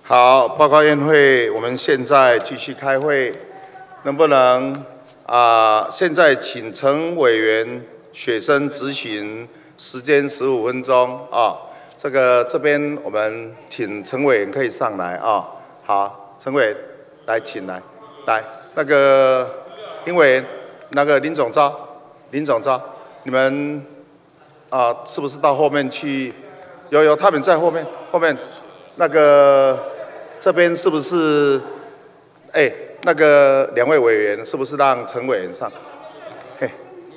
好，报告院会，我们现在继续开会，能不能现在请陈委员雪生执行，时间15分钟啊。这边我们请陈委员可以上来啊。好，陈委员来，请来，那个林委员，那个林总召，你们是不是到后面去？有，他们在后面，那个这边是不是？那个2位委员是不是让陈委员上？嘿。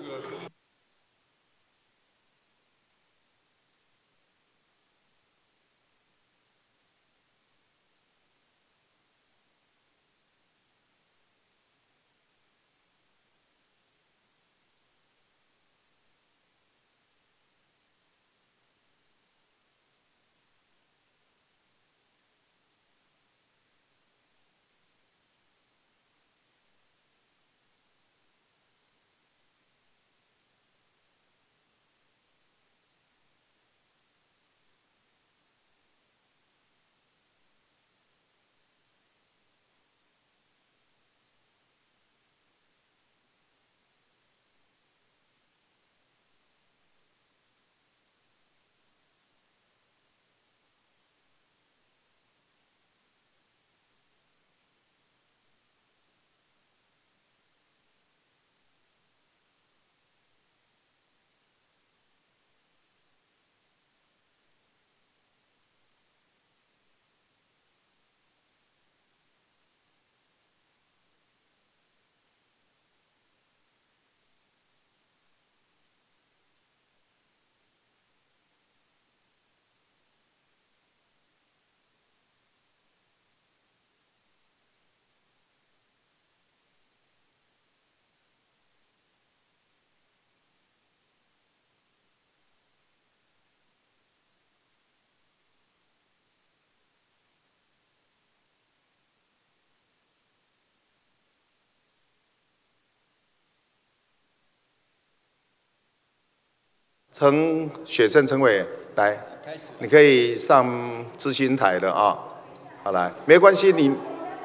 雪生陈委员来，你可以上咨询台了啊。好来，没关系，你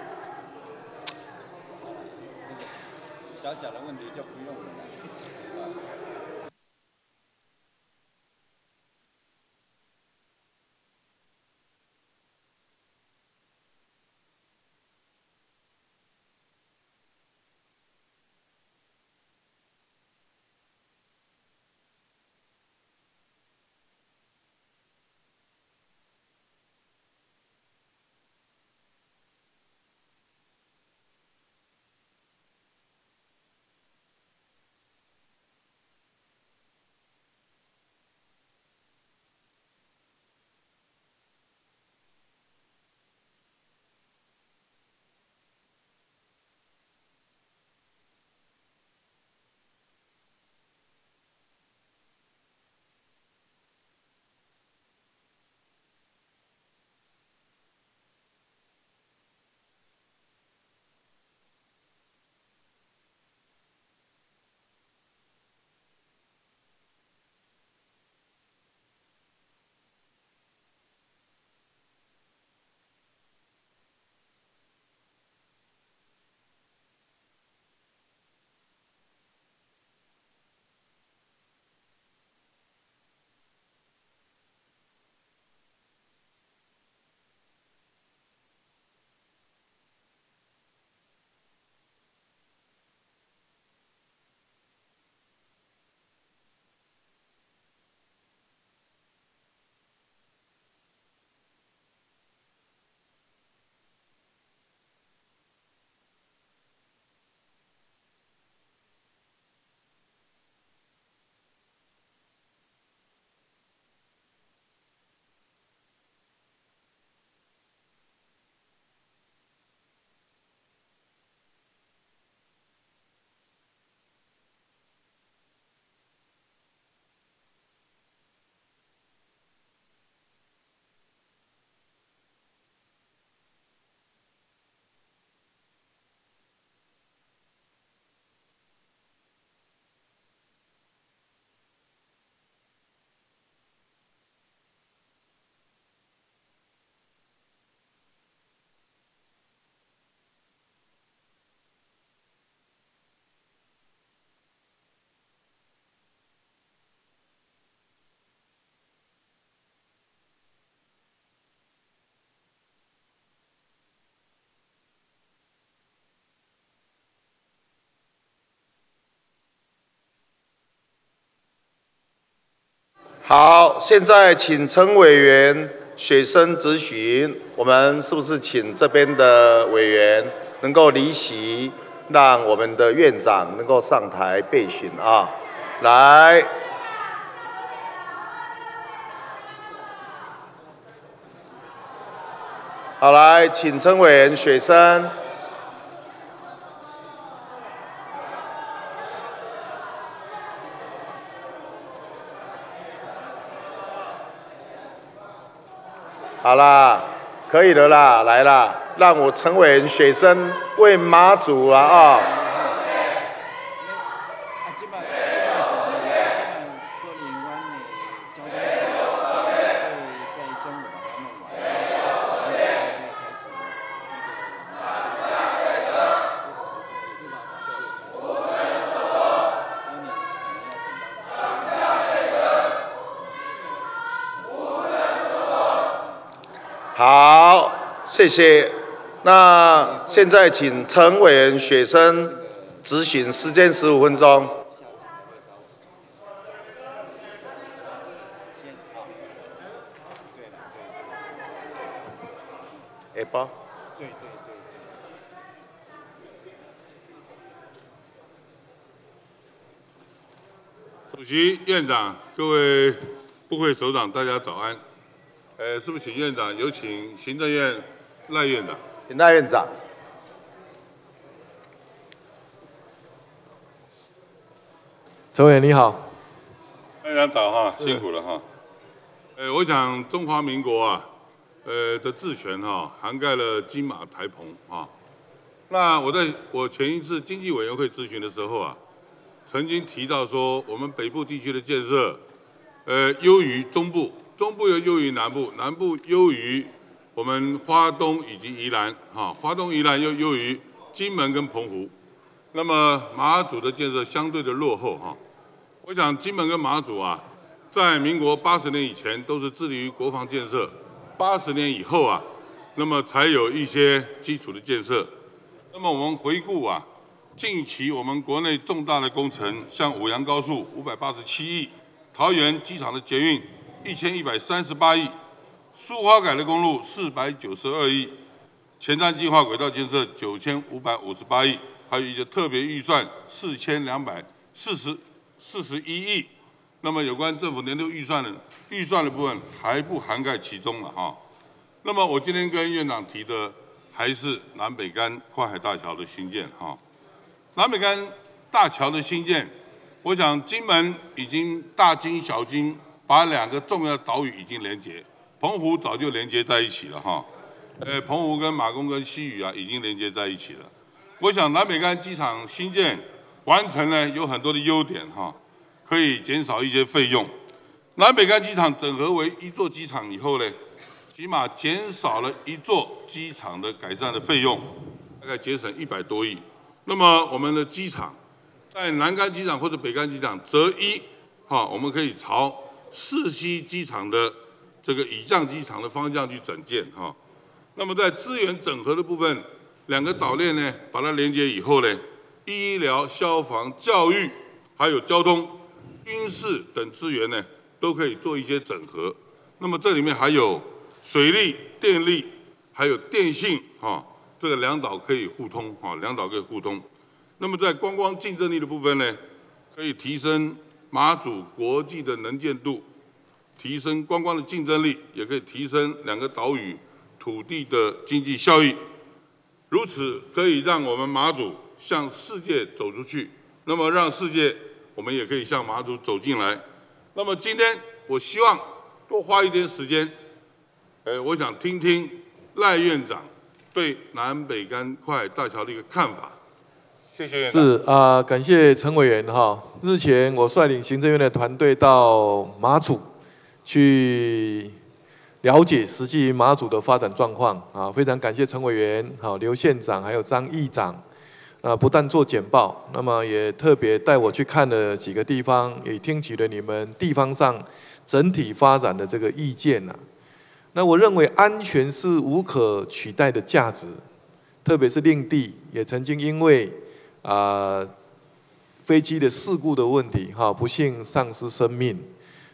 小小的问题就不用了。 好，现在请陈委员雪生质询。我们是不是请这边的委员能够离席，让我们的院长能够上台备询啊？来。 好，来，请陈委员雪生。好啦，可以了啦，来啦，让我陈委员雪生为马祖啊！好，谢谢。那现在请陈委员雪生质询，时间15分钟。下包。对。 主席、院长、各位部会首长，大家早安。是不是请院长有请行政院赖院长？ 请赖院长。 陈委员你好。 院长早哈，辛苦了哈。我想中华民国啊，的治权哈，涵盖了金马、台澎啊。那我前一次经济委员会质询的时候啊，曾经提到说，我们北部地区的建设，优于中部。 中部又优于南部，南部优于我们花东以及宜兰，花东宜兰又优于金门跟澎湖。那么马祖的建设相对的落后哈。我想金门跟马祖啊，在民国80年以前都是致力于国防建设，80年以后啊，那么才有一些基础的建设。那么我们回顾啊，近期我们国内重大的工程，像五杨高速587亿，桃园机场的捷运。 1138亿，苏花改的公路492亿，前瞻计划轨道建设9558亿，还有一个特别预算4241亿。那么有关政府年度预算的部分还不涵盖其中了哈。那么我今天跟院长提的还是南北竿跨海大桥的兴建哈。南北竿大桥的兴建，我想金门已经大金小金。 把2个重要的岛屿已经连接，澎湖早就连接在一起了哈。澎湖跟马公跟西屿啊已经连接在一起了。我想南北竿机场新建完成呢，有很多的优点哈，可以减少一些费用。南北竿机场整合为一座机场以后呢，起码减少了一座机场的改善的费用，大概节省100多亿。那么我们的机场在南竿机场或者北竿机场择一哈，我们可以朝 4溪机场的这个以降机场的方向去整建哈，那么在资源整合的部分，2个岛链呢，把它连接以后呢，医疗、消防、教育，还有交通、军事等资源呢，都可以做一些整合。那么这里面还有水利、电力，还有电信哈，这个2岛可以互通哈，2岛可以互通。那么在观光竞争力的部分呢，可以提升 马祖国际的能见度，提升观光的竞争力，也可以提升2个岛屿土地的经济效益。如此可以让我们马祖向世界走出去，那么让世界我们也可以向马祖走进来。那么今天我希望多花一点时间，我想听听赖院长对南北竿跨海大桥的一个看法。 谢谢院长。 是感谢陈委员哈。日前我率领行政院的团队到马祖去了解实际马祖的发展状况啊，非常感谢陈委员、刘县长还有张议长，不但做简报，那么也特别带我去看了几个地方，也听取了你们地方上整体发展的这个意见呐。那我认为安全是无可取代的价值，特别是令地也曾经因为 飞机的事故的问题，不幸丧失生命，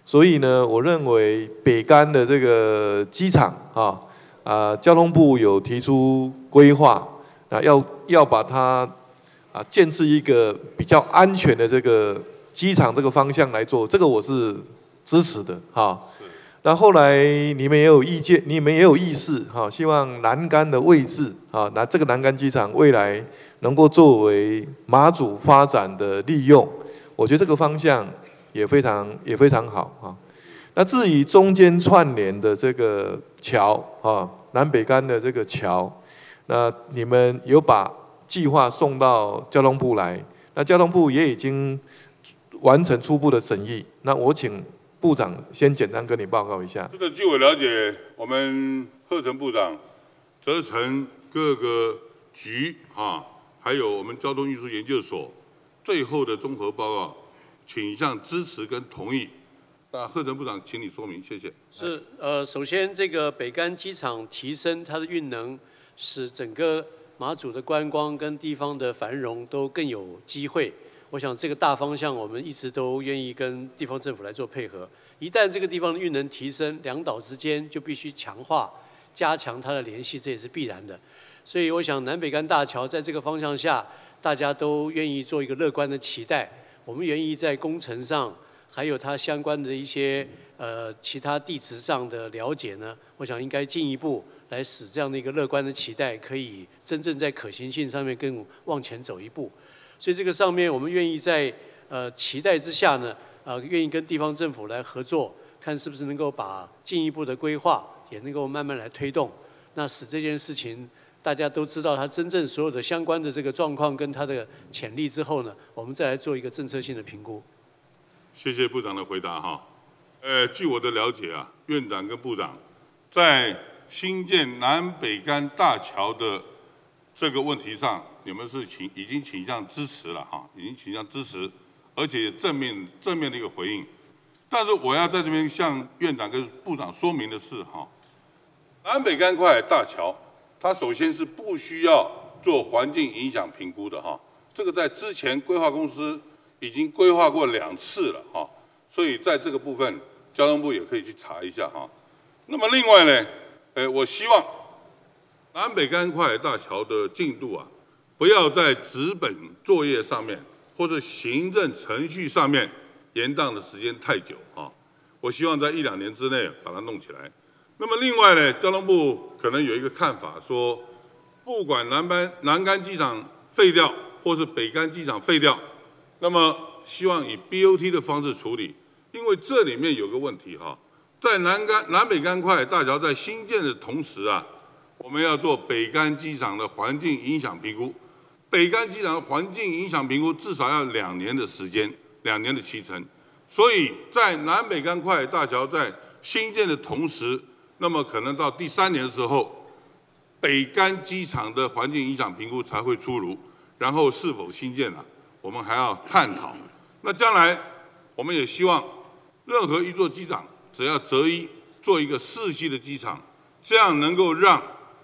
所以呢，我认为北竿的这个机场交通部有提出规划要把它建置一个比较安全的这个机场这个方向来做，这个我是支持的那后来你们也有意见，你们也有意识希望南竿的位置那这个南竿机场未来能够作为马祖发展的利用，我觉得这个方向也非常好那至于中间串联的这个桥南北竿的这个桥，那你们有把计划送到交通部来，那交通部也已经完成初步的审议。那我请部长先简单跟你报告一下。 这个据我了解，我们贺成部长责成各个局还有我们交通运输研究所最后的综合报告，倾向支持跟同意。那贺成部长，请你说明，谢谢。 是首先这个北竿机场提升它的运能，使整个马祖的观光跟地方的繁荣都更有机会。我想这个大方向我们一直都愿意跟地方政府来做配合。一旦这个地方的运能提升，两岛之间就必须强化、加强它的联系，这也是必然的。所以我想南北竿大桥在这个方向下，大家都愿意做一个乐观的期待。我们愿意在工程上，还有它相关的一些其他地质上的了解呢，我想应该进一步来使这样的一个乐观的期待，可以真正在可行性上面更往前走一步。所以这个上面我们愿意在期待之下呢，愿意跟地方政府来合作，看是不是能够把进一步的规划也能够慢慢来推动，那使这件事情大家都知道它真正所有的相关的这个状况跟它的潜力之后呢，我们再来做一个政策性的评估。 谢谢部长的回答据我的了解院长跟部长在新建南北竿大桥的这个问题上，你们是已经倾向支持了已经倾向支持，而且正面的一个回应。但是我要在这边向院长跟部长说明的是南北竿块大桥，它首先是不需要做环境影响评估的这个在之前规划公司已经规划过2次了所以在这个部分交通部也可以去查一下那么另外呢，我希望南北竿块大桥的进度不要在纸本作业上面或者行政程序上面延宕的时间太久我希望在1-2年之内把它弄起来。那么另外呢，交通部可能有一个看法说，不管南竿机场废掉或是北竿机场废掉，那么希望以 BOT 的方式处理，因为这里面有个问题在南北竿块大桥在新建的同时我们要做北竿机场的环境影响评估。北竿机场的环境影响评估至少要2年的时间，2年的期程。所以在南北竿块大桥在新建的同时，那么可能到第3年的时候，北竿机场的环境影响评估才会出炉，然后是否新建我们还要探讨。那将来我们也希望任何一座机场只要择一做一个4系的机场，这样能够让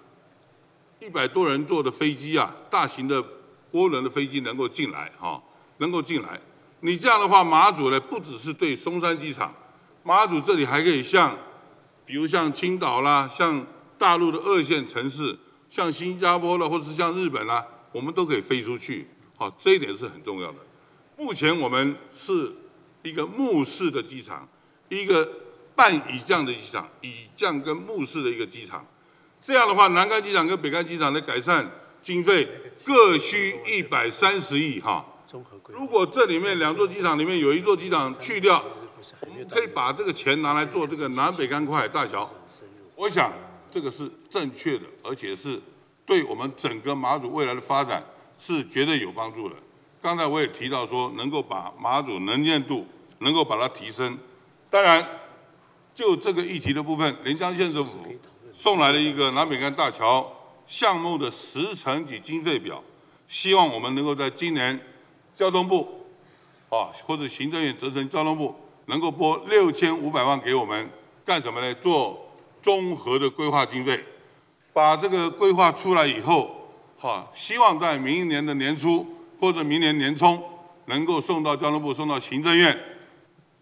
100多人坐的飞机大型的涡轮的飞机能够进来能够进来。你这样的话，马祖呢不只是对松山机场，马祖这里还可以比如像青岛啦，像大陆的2线城市，像新加坡啦，或者是像日本啦，我们都可以飞出去。这一点是很重要的。目前我们是一个木式的机场，一个半乙降的机场，乙降跟木式的一个机场。这样的话，南竿机场跟北竿机场的改善经费各需130亿如果这里面2座机场里面有1座机场去掉，我们可以把这个钱拿来做这个南北竿块大桥。我想这个是正确的，而且是对我们整个马祖未来的发展是绝对有帮助的。刚才我也提到说，能够把马祖能见度能够把它提升。当然，就这个议题的部分，连江县政府送来了一个南北竿大桥项目的时程及经费表，希望我们能够在今年交通部或者行政院责成交通部能够拨6500万给我们，干什么呢？做综合的规划经费，把这个规划出来以后，希望在明年的年初或者明年年中能够送到交通部，送到行政院，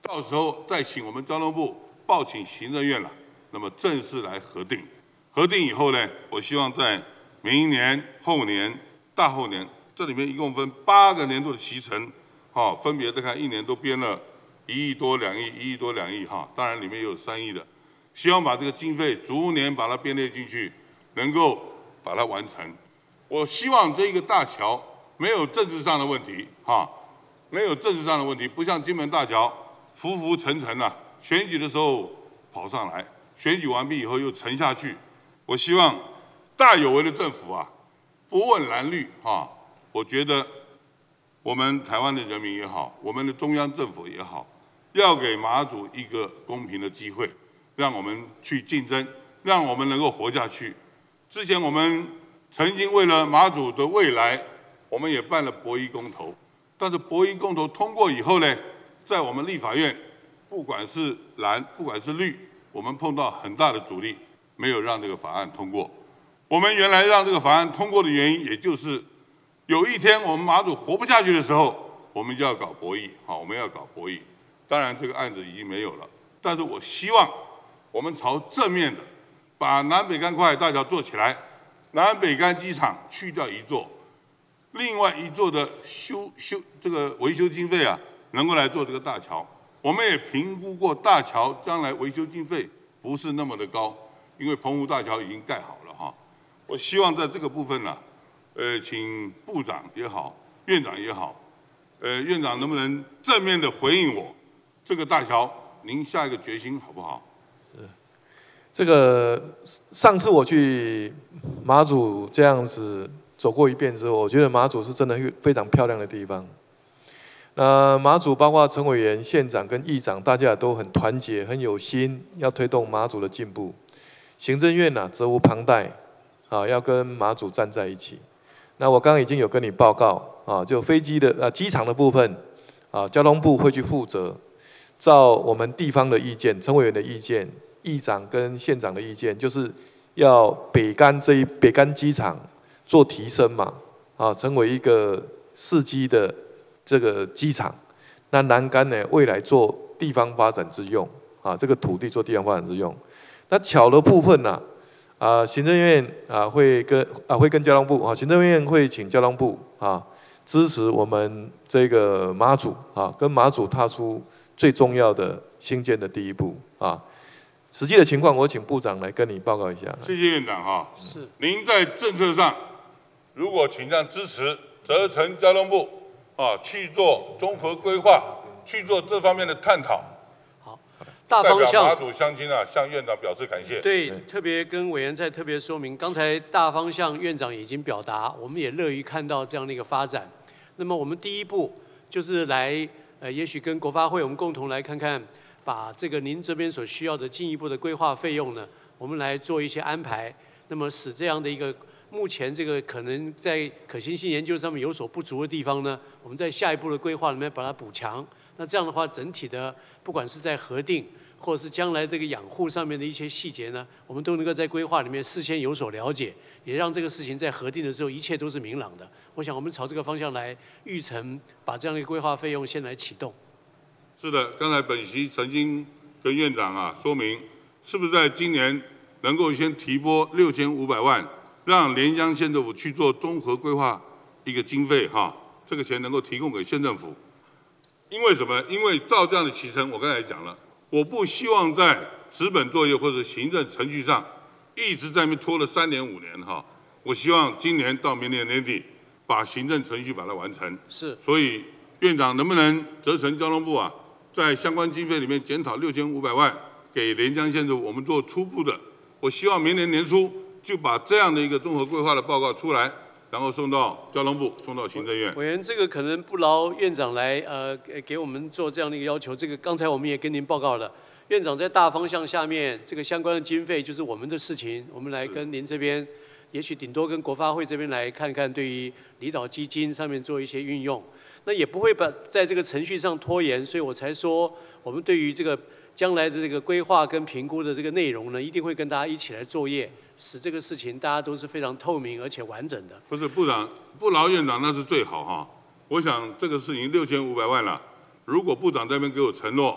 到时候再请我们交通部报请行政院了，那么正式来核定。核定以后呢，我希望在明年、后年、大后年，这里面一共分8个年度的期程，分别再看一年都编了1亿多2亿、1亿多2亿当然里面也有3亿的，希望把这个经费逐年把它编列进去，能够把它完成。我希望这个大桥没有政治上的问题没有政治上的问题，不像金门大桥浮浮沉沉选举的时候跑上来，选举完毕以后又沉下去。我希望大有为的政府不问蓝绿我觉得我们台湾的人民也好，我们的中央政府也好，要给马祖一个公平的机会，让我们去竞争，让我们能够活下去。之前我们曾经为了马祖的未来，我们也办了博弈公投，但是博弈公投通过以后呢，在我们立法院，不管是蓝，不管是绿，我们碰到很大的阻力，没有让这个法案通过。我们原来让这个法案通过的原因，也就是有一天我们马祖活不下去的时候，我们就要搞博弈，我们要搞博弈。当然这个案子已经没有了，但是我希望我们朝正面的，把南北干跨海大桥做起来，南北干机场去掉一座，另外一座的这个维修经费能够来做这个大桥。我们也评估过大桥将来维修经费不是那么的高，因为澎湖大桥已经盖好了我希望在这个部分请部长也好，院长也好，院长能不能正面的回应我这个大桥，您下一个决心好不好？ 是，这个上次我去马祖这样子走过一遍之后，我觉得马祖是真的非常漂亮的地方。马祖包括陈委员、县长跟议长，大家都很团结、很有心，要推动马祖的进步。行政院责无旁贷，要跟马祖站在一起。那我刚刚已经有跟你报告就飞机的机场的部分交通部会去负责，照我们地方的意见、陈委员的意见、议长跟县长的意见，就是要北干机场做提升嘛，成为一个4基的这个机场。那南干呢，未来做地方发展之用这个土地做地方发展之用。那桥的部分行政院会跟交通部行政院会请交通部支持我们这个马祖跟马祖踏出最重要的兴建的第一步实际的情况，我请部长来跟你报告一下。 谢谢院长是。 您在政策上如果倾向支持，责成交通部去做综合规划，去做这方面的探讨。 大方向， 马祖乡亲向院长表示感谢。 对，特别跟委员再特别说明，刚才大方向院长已经表达，我们也乐于看到这样的一个发展。那么我们第一步就是来，也许跟国发会我们共同来看看，把这个您这边所需要的进一步的规划费用呢，我们来做一些安排，那么使这样的一个目前这个可能在可行性研究上面有所不足的地方呢，我们在下一步的规划里面把它补强。那这样的话，整体的不管是在核定，或者是将来这个养护上面的一些细节呢，我们都能够在规划里面事先有所了解，也让这个事情在核定的时候一切都是明朗的。我想我们朝这个方向来预成，把这样的一个规划费用先来启动。 是的，刚才本席曾经跟院长说明，是不是在今年能够先提拨6500万，让连江县政府去做综合规划一个经费这个钱能够提供给县政府。因为什么？因为照这样的期程，我刚才讲了。我不希望在纸本作业或者行政程序上一直在那边拖了3年5年我希望今年到明年年底把行政程序把它完成。 是。 所以院长能不能责成交通部在相关经费里面检讨6500万给连江县政府，我们做初步的。我希望明年年初就把这样的一个综合规划的报告出来，然后送到交通部，送到行政院。 委员，这个可能不劳院长来给我们做这样的一个要求。这个刚才我们也跟您报告了，院长在大方向下面，这个相关的经费就是我们的事情，我们来跟您这边，也许顶多跟国发会这边来看看，对于离岛基金上面做一些运用，那也不会在这个程序上拖延，所以我才说，我们对于这个将来的这个规划跟评估的这个内容呢，一定会跟大家一起来作业。使这个事情大家都是非常透明而且完整的。 不是部长不劳院长那是最好我想这个事情6500万了，如果部长这边给我承诺，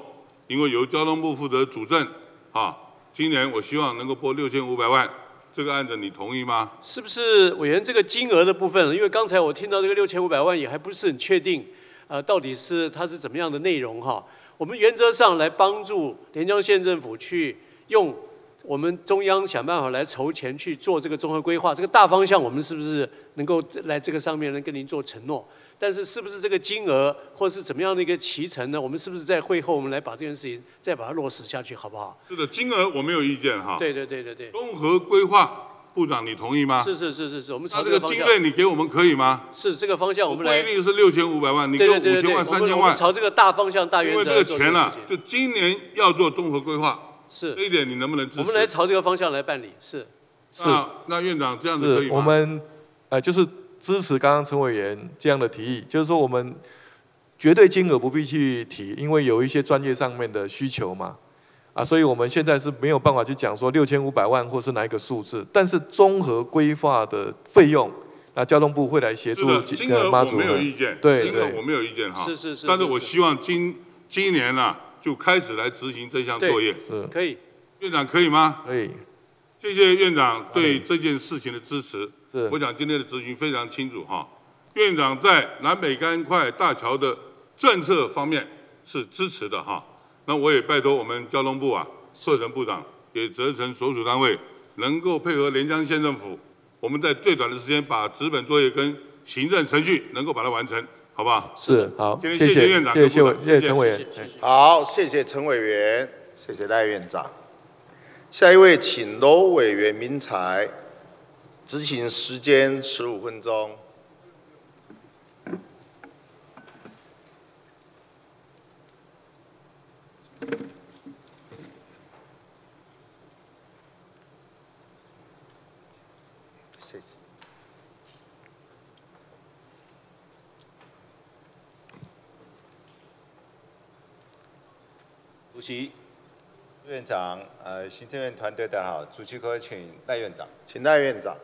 因为由交通部负责主政啊。今年我希望能够拨6500万，这个案子你同意吗？ 是不是委员这个金额的部分？因为刚才我听到这个6500万也还不是很确定，到底是它是怎么样的内容哈？我们原则上来帮助连江县政府去用我们中央想办法来筹钱去做这个综合规划，这个大方向我们是不是能够来这个上面能跟您做承诺？但是是不是这个金额或是怎么样的一个期程呢？我们是不是在会后我们来把这件事情再把它落实下去，好不好？ 是的，金额我没有意见哈。 对。 综合规划，部长你同意吗？ 是，我们朝这个这个方向。 经费你给我们可以吗？ 是这个方向，我们来。 不一定是6500万，你给我5000万、3000万。 我们朝这个大方向、大原则因为这个钱啊，就今年要做综合规划。 是。 这一点你能不能支持？ 我们来朝这个方向来办理。是。 那院长这样子可以吗？ 我们就是支持刚刚陈委员这样的提议，就是说我们绝对金额不必去提，因为有一些专业上面的需求嘛，所以我们现在是没有办法去讲说6500万或是哪一个数字，但是综合规划的费用，那交通部会来协助金额我没有意见， 对， 金额我没有意见哈， 是。 但是我希望今年啊就开始来执行这项作业， 是可以， 院长可以吗？ 可以。 谢谢院长对这件事情的支持。 是， 我想今天的质询非常清楚哈。院长在南北干块大桥的政策方面是支持的哈。那我也拜托我们交通部啊，社程部长也责成所属单位能够配合连江县政府，我们在最短的时间把纸本作业跟行政程序能够把它完成，好不好？ 是，好， 今天谢谢院长， 谢谢陈委员。 好，谢谢陈委员，谢谢赖院长。下一位，请罗委员明才，执行时间15分钟。谢谢。 主席。院长，行政院团队大家好，主席可以请赖院长， 请赖院长。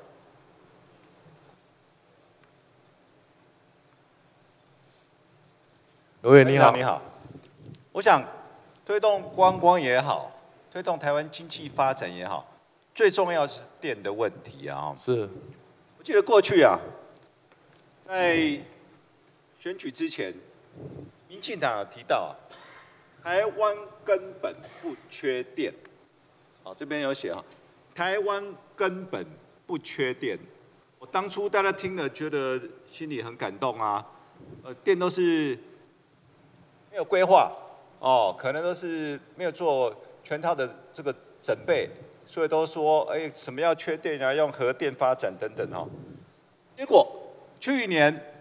罗委员你好， 你好。我想推动观光也好，推动台湾经济发展也好，最重要是电的问题啊。 是。 我记得过去啊，在选举之前，民进党有提到啊。台湾根本不缺电，好，这边有写啊，台湾根本不缺电。我当初大家听了觉得心里很感动啊，电都是没有规划哦，可能都是没有做全套的这个准备，所以都说什么要缺电啊，用核电发展等等哦。结果去年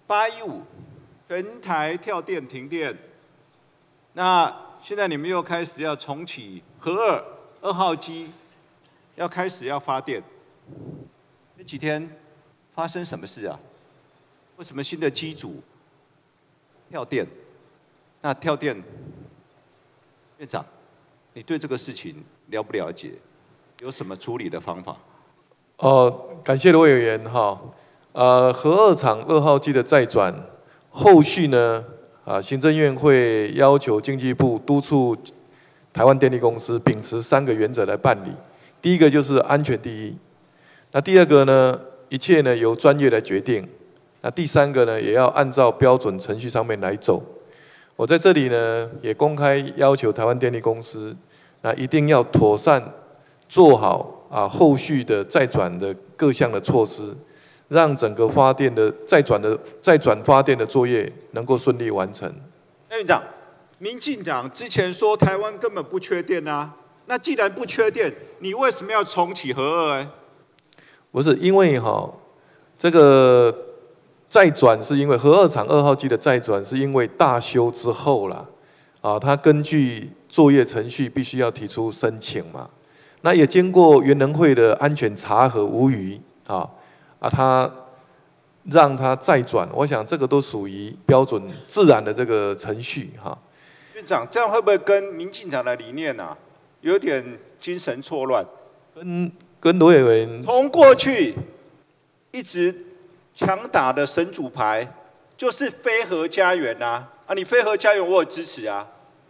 815全台跳电停电。那现在你们又开始要重启核2号机，要开始要发电。这几天发生什么事啊？为什么新的机组跳电？那跳电，院长，你对这个事情了不了解？有什么处理的方法？ 感谢罗委员哈。核2厂2号机的再转，后续呢？行政院会要求经济部督促台湾电力公司秉持3个原则来办理。第一个就是安全第一，那第二个呢，一切呢由专业来决定。那第3个呢，也要按照标准程序上面来走。我在这里呢，也公开要求台湾电力公司，那一定要妥善做好后续的再转的各项的措施。让整个发电的再转发电的作业能够顺利完成。 赖院长，民进党之前说台湾根本不缺电啊，那既然不缺电，你为什么要重启核2？ 不是因为这个再转是因为核2厂2号机的再转是因为大修之后啦，它根据作业程序必须要提出申请嘛，那也经过原能会的安全查核无虞他让他再转，我想这个都属于标准自然的这个程序院长，这样会不会跟民进党的理念有点精神错乱？ 跟罗委员从过去一直强打的神主牌就是非核家园你非核家园我有支持啊，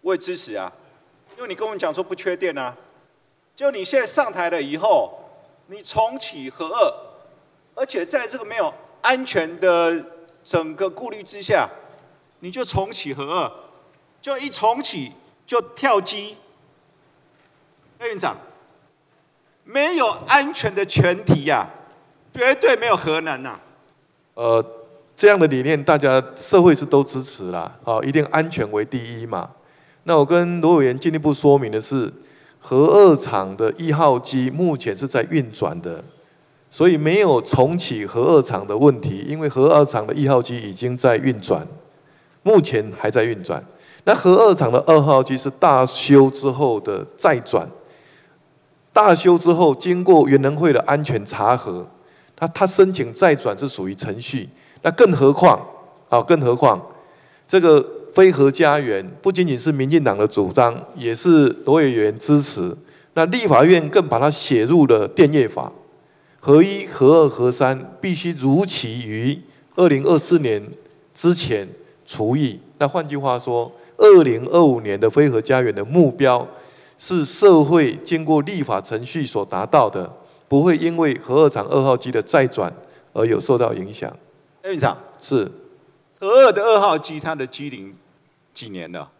我也支持啊，因为你跟我们讲说不缺电啊，就你现在上台了以后，你重启核二，而且在这个没有安全的整个顾虑之下，你就重启核二，就一重启就跳机。赖院长，没有安全的前提呀、绝对没有核能呐、 这样的理念，大家社会是都支持啦，一定安全为第一嘛。那我跟罗委员进一步说明的是，核二厂的1号机目前是在运转的，所以没有重启核二厂的问题，因为核二厂的1号机已经在运转，目前还在运转。那核二厂的2号机是大修之后的再转，大修之后经过原能会的安全查核，他申请再转是属于程序。那更何况，这个非核家园不仅仅是民进党的主张，也是罗委员支持。那立法院更把它写入了电业法，核一、核二、核三必须如期于2024年之前除役。那换句话说，2025年的非核家园的目标是社会经过立法程序所达到的，不会因为核二厂2号机的再转而有受到影响。 院长， 是核二的2号机，它的机龄几年了？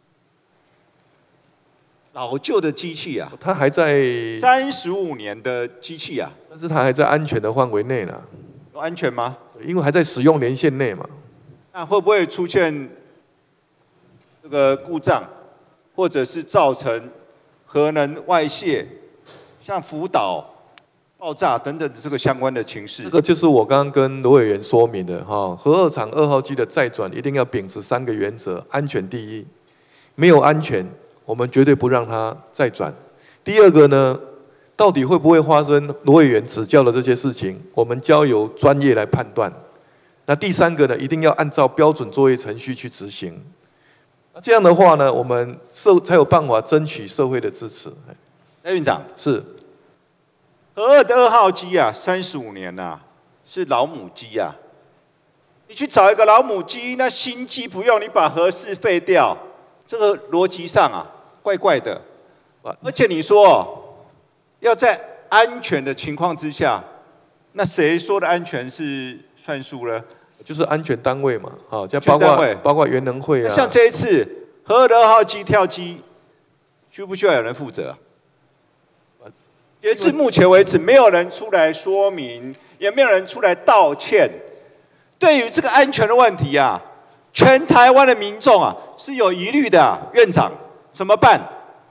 老旧的机器啊， 它还在 35年的机器啊， 但是它还在安全的范围内呢， 有安全吗？ 因为还在使用年限内嘛。 那会不会出现这个故障，或者是造成核能外泄，像福岛爆炸等等的这个相关的情势？ 这个就是我刚刚跟罗委员说明的哈，核二厂2号机的再转一定要秉持3个原则：安全第一，没有安全，我们绝对不让它再转。第二个呢，到底会不会发生罗委员指教的这些事情，我们交由专业来判断。那第3个呢，一定要按照标准作业程序去执行。那这样的话呢，我们才有办法争取社会的支持。 赖院长， 是核二的2号机啊，35年啊，是老母机啊。你去找一个老母机，那新机不用，你把核四废掉，这个逻辑上啊，怪怪的。而且你说要在安全的情况之下，那谁说的安全是算数呢？ 就是安全单位嘛，这包括原能会啊。 像这一次核二的2号机跳机，需不需要有人负责啊？截至目前为止，没有人出来说明，也没有人出来道歉。对于这个安全的问题啊，全台湾的民众啊是有疑虑的啊。院长怎么办？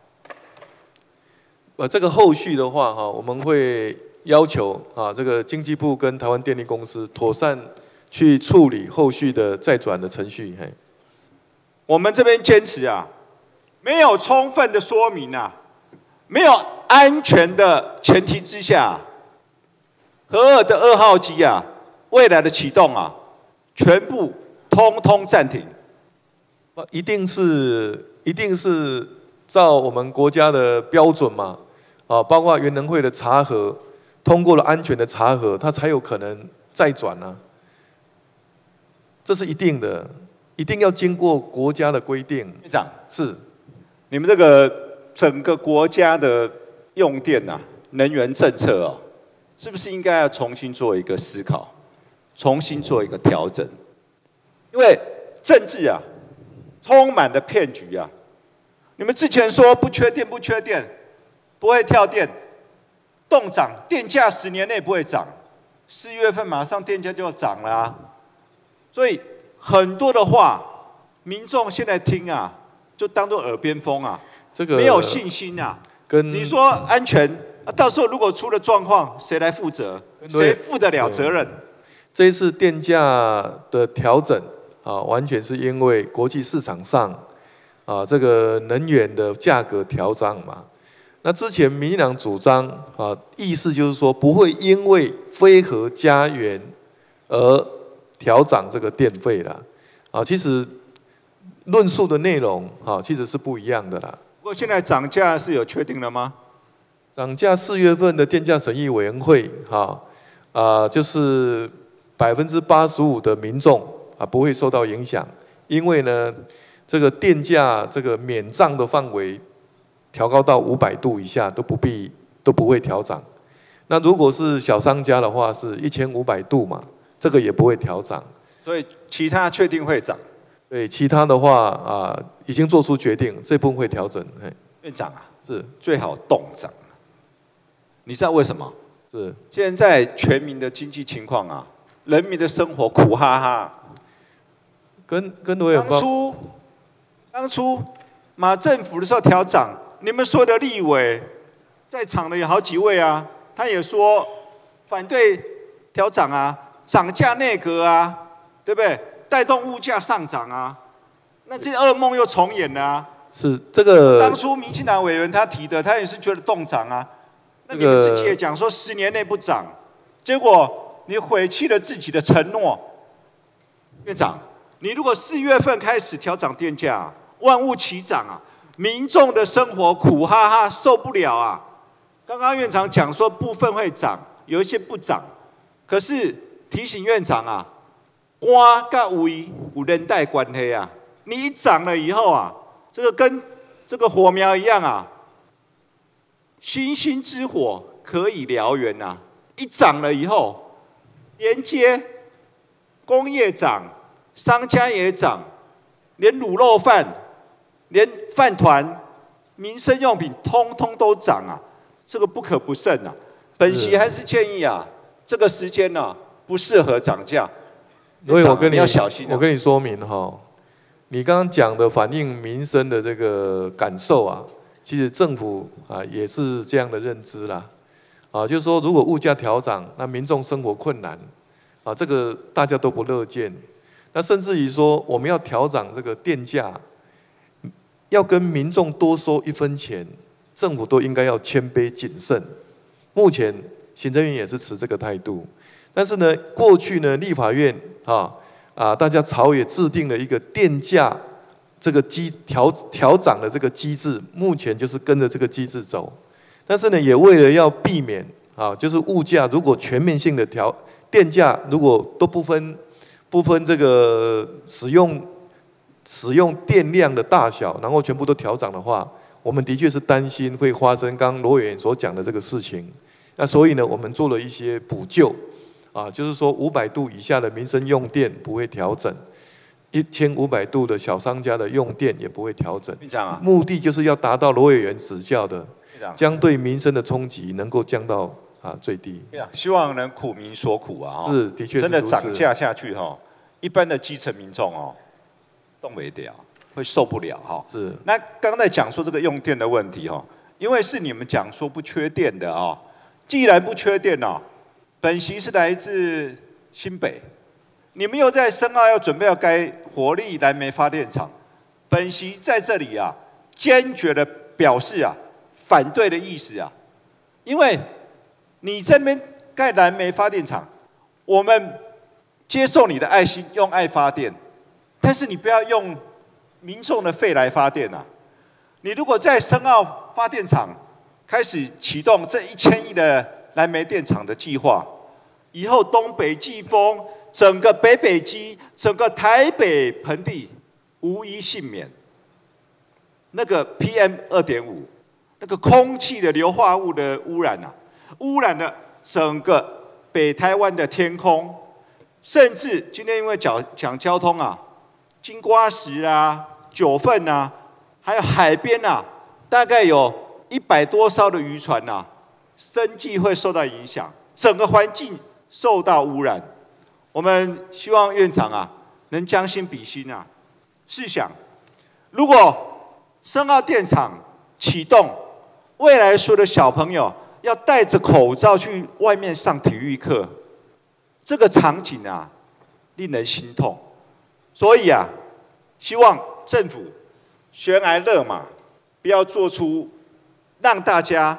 这个后续的话我们会要求这个经济部跟台湾电力公司妥善去处理后续的再转的程序。 我们这边坚持啊，没有充分的说明啊，没有安全的前提之下，核二的2号机啊，未来的启动啊，全部通通暂停。 一定是照我们国家的标准嘛，包括原能会的查核，通过了安全的查核，它才有可能再转啊。这是一定的，一定要经过国家的规定。 院长， 是， 你们这个整个国家的用电啊，能源政策哦，是不是应该要重新做一个思考，重新做一个调整？因为政治啊，充满了骗局啊。你们之前说不缺电，不会跳电，动涨，电价10年内不会涨，4月份马上电价就要涨了啊。所以很多的话，民众现在听啊，就当作耳边风啊， 这个没有信心啊。你说安全，到时候如果出了状况，谁来负责？谁负得了责任？ 这一次电价的调整完全是因为国际市场上这个能源的价格调涨嘛。那之前民进党主张意思就是说不会因为非核家园而调涨这个电费啦。其实论述的内容其实是不一样的啦。 不过现在涨价是有确定了吗？ 涨价4月份的电价审议委员会就是85%的民众不会受到影响，因为呢这个电价这个免涨的范围调高到500度以下都不会调涨。那如果是小商家的话是1500度嘛，这个也不会调涨。 所以其他确定会涨。 对，其他的话已经做出决定，这部分会调整。 院长啊， 是最好动涨。你知道为什么？ 是现在全民的经济情况啊，人民的生活苦哈哈。 跟委员当初马政府的时候调涨，你们所有的立委在场的有好几位啊，他也说反对调涨啊，涨价内阁啊，对不对？带动物价上涨啊，那这噩梦又重演了啊。 是这个。 当初民进党委员他提的，他也是觉得动涨啊。那你们自己也讲说10年内不涨，结果你毁弃了自己的承诺。院长，你如果4月份开始调涨电价，万物齐涨啊，民众的生活苦哈哈，受不了啊。刚刚院长讲说部分会涨，有一些不涨，可是提醒院长啊，官跟位有连带关系啊。你一涨了以后啊，这个跟这个火苗一样啊，星星之火可以燎原呐。一涨了以后，连接工业涨，商家也涨，连卤肉饭、连饭团、民生用品通通都涨啊，这个不可不慎啊。本席还是建议啊，这个时间呢不适合涨价。 所以你要小心啊。 我跟你说明哈，你刚刚讲的反映民生的这个感受啊，其实政府也是这样的认知啦。就是说如果物价调涨，那民众生活困难这个大家都不乐见。那甚至于说我们要调涨这个电价，要跟民众多收1分钱，政府都应该要谦卑谨慎。目前行政院也是持这个态度，但是呢，过去呢立法院大家朝野制定了一个电价这个调涨的这个机制，目前就是跟着这个机制走。但是呢，也为了要避免就是物价如果全面性的电价如果都不分这个使用电量的大小，然后全部都调涨的话，我们的确是担心会发生刚罗委员所讲的这个事情。那所以呢，我们做了一些补救就是说500度以下的民生用电不会调整，1500度的小商家的用电也不会调整。目的就是要达到罗委员指教的，将对民生的冲击能够降到最低。 希望能苦民所苦啊！ 是，的确是真的涨价下去一般的基层民众动不了，会受不了是。那刚才讲说这个用电的问题因为是你们讲说不缺电的既然不缺电本席是来自新北，你们又在深澳要准备要盖火力燃煤发电厂，本席在这里坚决的表示反对的意思因为你在那边盖燃煤发电厂，我们接受你的爱心，用爱发电，但是你不要用民众的肺来发电你如果在深澳发电厂开始启动这1000亿的燃煤电厂的计划，以后东北季风、整个北基、整个台北盆地无一幸免。那个 PM2.5， 那个空气的硫化物的污染污染了整个北台湾的天空，甚至今天因为讲交通金瓜石九份还有海边大概有100多艘的渔船生计会受到影响，整个环境受到污染。我们希望院长能将心比心试想，如果深澳电厂启动，未来所有的小朋友要戴着口罩去外面上体育课，这个场景令人心痛。所以希望政府悬崖勒马，不要做出让大家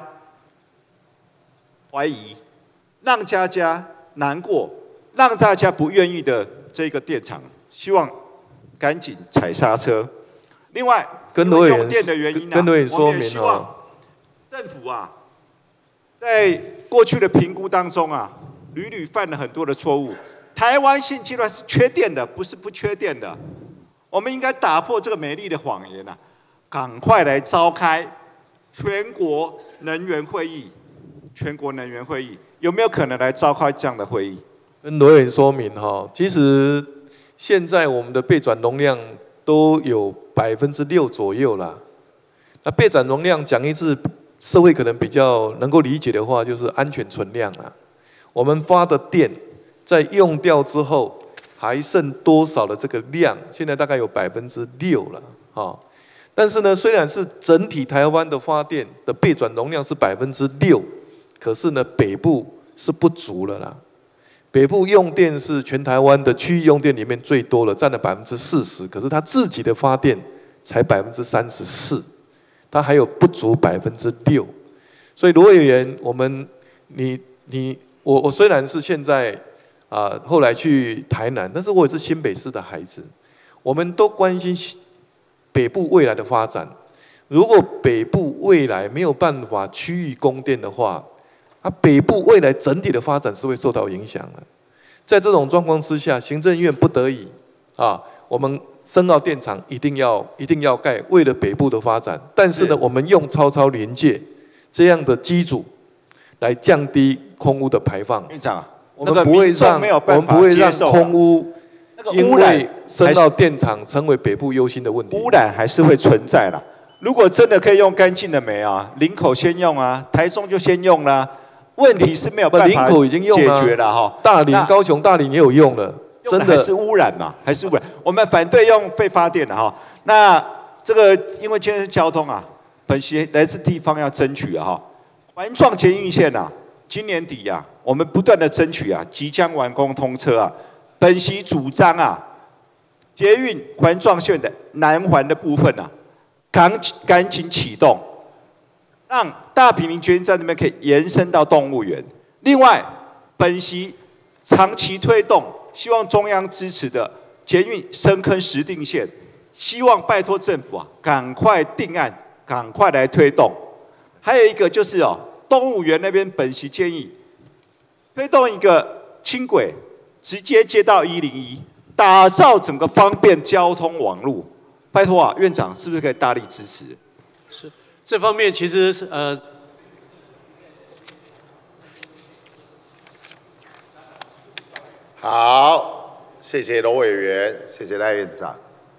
怀疑、让大家难过、让大家不愿意的这个电厂，希望赶紧踩刹车。另外， 跟罗委员用电的原因跟罗委员说明希望政府在过去的评估当中屡屡犯了很多的错误。台湾现阶段是缺电的，不是不缺电的。 我们应该打破这个美丽的谎言啊，赶快来召开全国能源会议。全国能源会议有没有可能来召开这样的会议？ 跟罗员说明哈，其实现在我们的备转容量都有6%左右啦。那备转容量讲一次，社会可能比较能够理解的话，就是安全存量啊。我们发的电在用掉之后，还剩多少的这个量？现在大概有6%了啊。但是呢，虽然是整体台湾的发电的备转容量是6%，可是呢，北部是不足了啦。北部用电是全台湾的区域用电里面最多了，占了40%，可是它自己的发电才34%，它还有不足6%。所以罗委员，我虽然是现在后来去台南，但是我也是新北市的孩子，我们都关心北部未来的发展。如果北部未来没有办法区域供电的话，北部未来整体的发展是会受到影响的。在这种状况之下，行政院不得已我们深澳电厂一定要盖，为了北部的发展。但是呢，我们用超临界这样的机组来降低空污的排放。 院长， 我们不会让空污因为深澳电厂成为北部忧心的问题。 污染还是会存在啦。如果真的可以用干净的煤啊，林口先用啊，台中就先用啦。问题是没有办法林口已经用解决了哈。 大林、高雄、大林也有用了，真的还是污染嘛？还是污染？我们反对用废发电的哈。那这个因为今天是交通啊，本席来自地方要争取啊哈。环状捷运线啊，今年底啊，我们不断的争取啊，即将完工通车啊。本席主张啊，捷运环状线的南环的部分啊，赶紧启动。让大坪林捷运站那边可以延伸到动物园。另外，本席长期推动，希望中央支持的捷运深坑石碇线，希望拜托政府啊，赶快定案，赶快来推动。还有一个就是动物园那边本席建议推动一个轻轨，直接接到101，打造整个方便交通网路。拜托院长是不是可以大力支持？ 是。这方面其实好，谢谢罗委员，谢谢赖院长。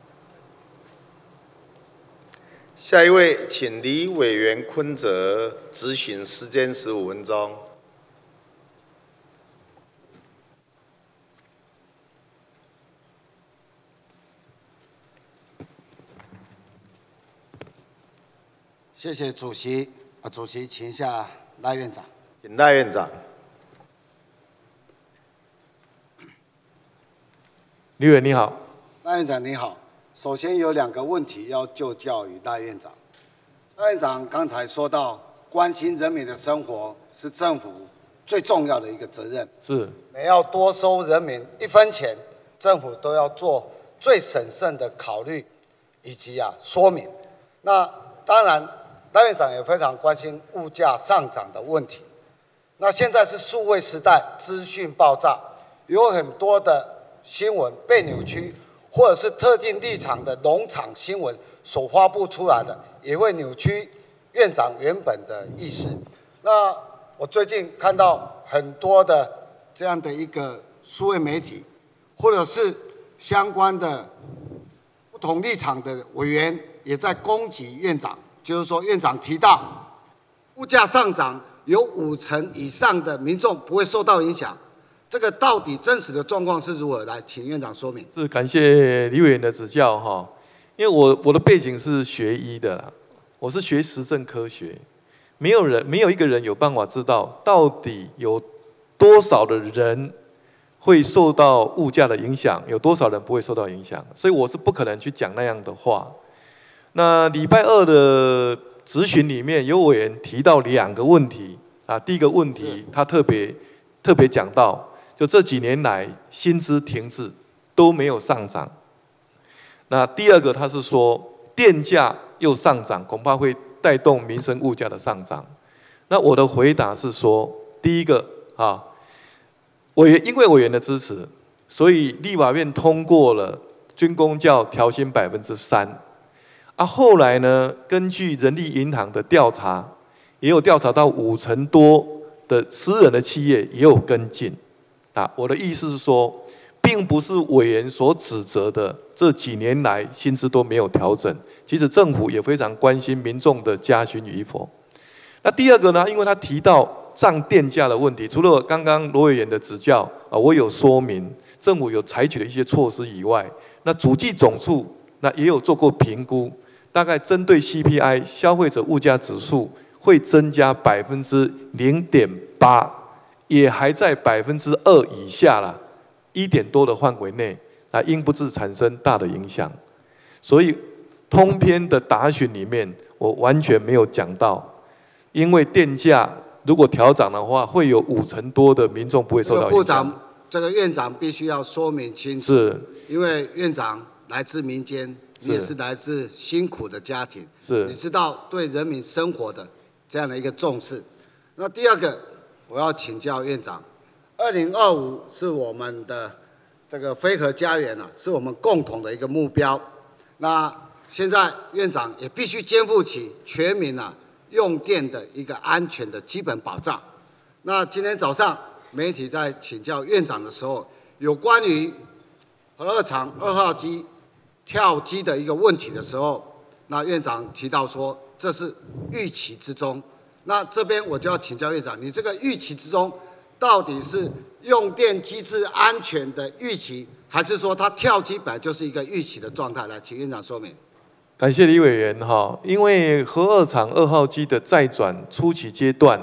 下一位，请李委员坤哲质询，时间15分钟。 谢谢主席。主席，请一下赖院长。 请赖院长。 李委员你好。 赖院长你好。首先有2个问题要就教于赖院长。赖院长刚才说到，关心人民的生活是政府最重要的一个责任。 是。 每要多收人民1分钱，政府都要做最审慎的考虑以及说明。那当然。赖院长也非常关心物价上涨的问题。那现在是数位时代，资讯爆炸，有很多的新闻被扭曲，或者是特定立场的农场新闻所发布出来的，也会扭曲院长原本的意思。那我最近看到很多的这样的一个数位媒体，或者是相关的不同立场的委员，也在攻击院长。就是说，院长提到，物价上涨有50%以上的民众不会受到影响，这个到底真实的状况是如何？来，请院长说明。 是感谢李委员的指教哈，因为我的背景是学医的啦，我是学实证科学，没有一个人有办法知道到底有多少的人会受到物价的影响，有多少人不会受到影响，所以我是不可能去讲那样的话。那礼拜2的质询里面，有委员提到2个问题第一个问题他特别讲到，就这几年来薪资停滞都没有上涨。那第2个他是说电价又上涨，恐怕会带动民生物价的上涨。那我的回答是说，第一个因为委员的支持，所以立法院通过了军公教调薪3%。后来呢，根据人力银行的调查，也有调查到50%多的私人的企业也有跟进。我的意思是说，并不是委员所指责的这几年来薪资都没有调整，其实政府也非常关心民众的加薪与否。那第二个呢，因为他提到涨电价的问题，除了刚刚罗委员的指教我有说明政府有采取的一些措施以外，那主计总处那也有做过评估，大概针对 CPI 消费者物价指数会增加0.8%，也还在2%以下啦，1点多的范围内，应不致产生大的影响。所以通篇的答询里面，我完全没有讲到，因为电价如果调涨的话，会有50%多的民众不会受到影响。 部长，这个院长必须要说明清楚， 是， 因为院长来自民间，你也是来自辛苦的家庭， 是， 你知道对人民生活的这样的一个重视。那第二个，我要请教院长，2025是我们的这个非核家园是我们共同的一个目标。那现在院长也必须肩负起全民用电的一个安全的基本保障。那今天早上媒体在请教院长的时候，有关于核二厂2号机跳机的一个问题的时候，那院长提到说这是预期之中。那这边我就要请教院长，你这个预期之中到底是用电机制安全的预期，还是说它跳机本来就是一个预期的状态？来，请院长说明。 感谢李委员因为核二厂2号机的再转初期阶段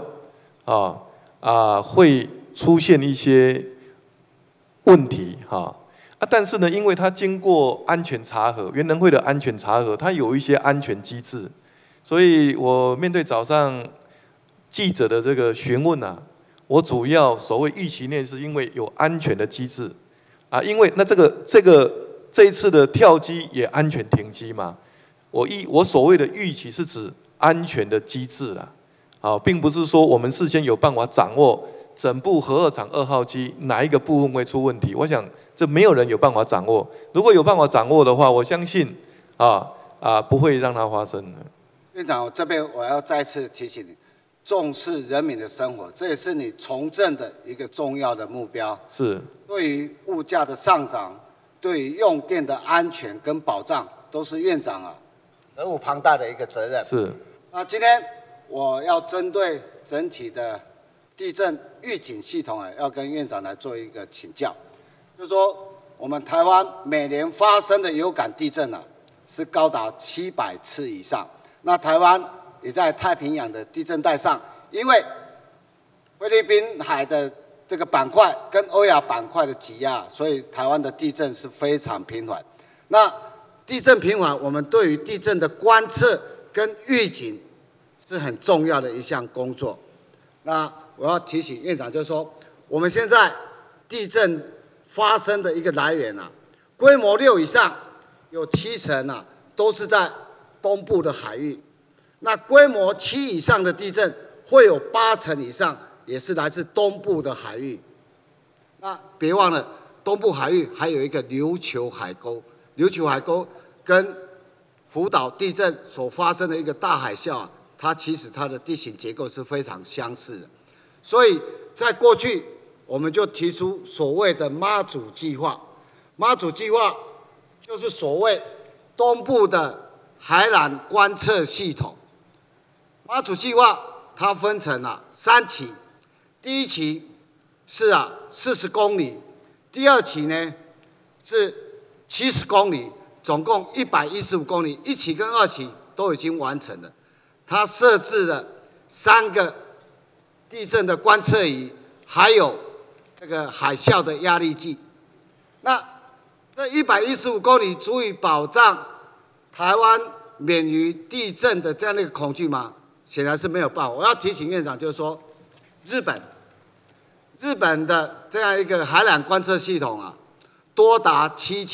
会出现一些问题但是呢，因为它经过安全查核，原能会的安全查核，它有一些安全机制，所以我面对早上记者的这个询问我主要所谓预期内是因为有安全的机制因为那这一次的跳机也安全停机嘛。我所谓的预期是指安全的机制啦，并不是说我们事先有办法掌握整部核二厂2号机哪一个部分会出问题。我想这没有人有办法掌握。如果有办法掌握的话，我相信不会让它发生的。 院长，这边我要再次提醒你，重视人民的生活，这也是你从政的一个重要的目标。 是。 对于物价的上涨，对于用电的安全跟保障，都是院长责无旁贷的一个责任。 是。 那今天我要针对整体的地震预警系统要跟院长来做一个请教，就是说我们台湾每年发生的有感地震是高达700次以上。那台湾也在太平洋的地震带上，因为菲律宾海的这个板块跟欧亚板块的挤压，所以台湾的地震是非常频繁。那地震频繁，我们对于地震的观测跟预警是很重要的一项工作。那我要提醒院长，就是说，我们现在地震发生的一个来源规模6以上，有70%都是在东部的海域。那规模7以上的地震，会有80%以上也是来自东部的海域。那别忘了，东部海域还有一个琉球海沟。琉球海沟跟福岛地震所发生的一个大海啸它其实它的地形结构是非常相似的。所以在过去，我们就提出所谓的妈祖计划。妈祖计划就是所谓东部的海缆观测系统。妈祖计划它分成3期，第一期是40公里，第二期呢是70公里，总共115公里，1期跟2期都已经完成了。它设置了3个地震的观测仪，还有这个海啸的压力计。那这115公里足以保障台湾免于地震的这样的一个恐惧吗？显然是没有办法。我要提醒院长，就是说，日本的这样一个海缆观测系统多达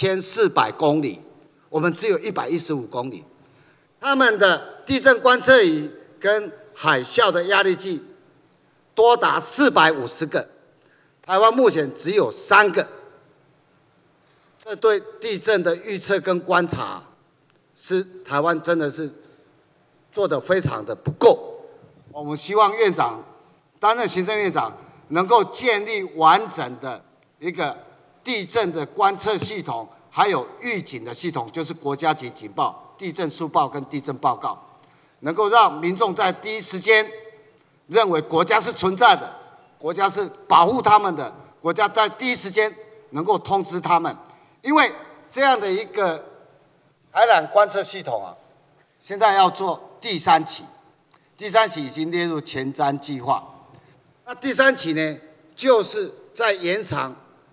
7400公里，我们只有115公里。他们的地震观测仪跟海啸的压力计多达450个，台湾目前只有3个。 这对地震的预测跟观察，是台湾真的是做得非常的不够。我们希望院长担任行政院长，能够建立完整的一个地震的观测系统，还有预警的系统，就是国家级警报、地震速报跟地震报告，能够让民众在第一时间认为国家是存在的，国家是保护他们的，国家在第一时间能够通知他们。因为这样的一个海缆观测系统啊，现在要做第3期，第3期已经列入前瞻计划。那第3期呢，就是在延长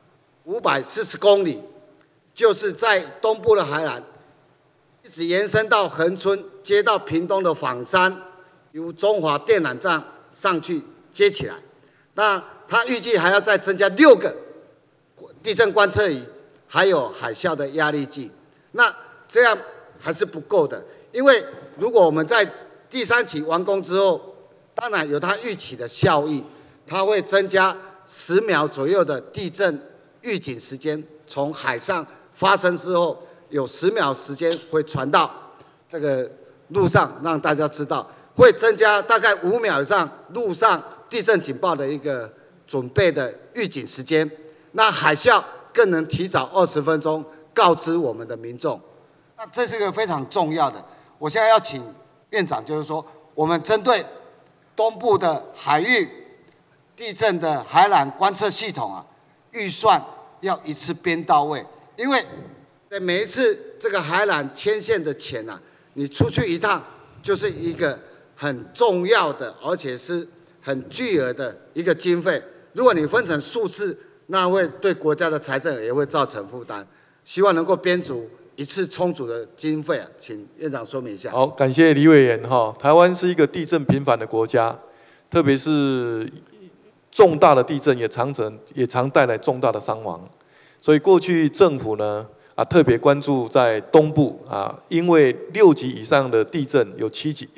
540公里，就是在东部的海缆，一直延伸到恒春，接到屏东的枋山，由中华电缆站上去接起来。那它预计还要再增加6个地震观测仪，还有海啸的压力计。那这样还是不够的，因为如果我们在第3期完工之后，当然有它预期的效益，它会增加10秒左右的地震预警时间，从海上发生之后，有10秒时间会传到这个路上，让大家知道，会增加大概5秒以上路上地震警报的一个准备的预警时间。那海啸更能提早20分钟告知我们的民众。那这是个非常重要的。我现在要请院长，就是说，我们针对东部的海域地震的海缆观测系统啊，预算要一次编到位，因为在每一次这个海缆牵线的钱啊，你出去一趟就是一个很重要的，而且是很巨额的一个经费。如果你分成数次，那会对国家的财政也会造成负担。希望能够编足一次充足的经费啊，请院长说明一下。 好，感谢李委员哈。台湾是一个地震频繁的国家，特别是重大的地震也常带来重大的伤亡，所以过去政府呢特别关注在东部因为6级以上的地震有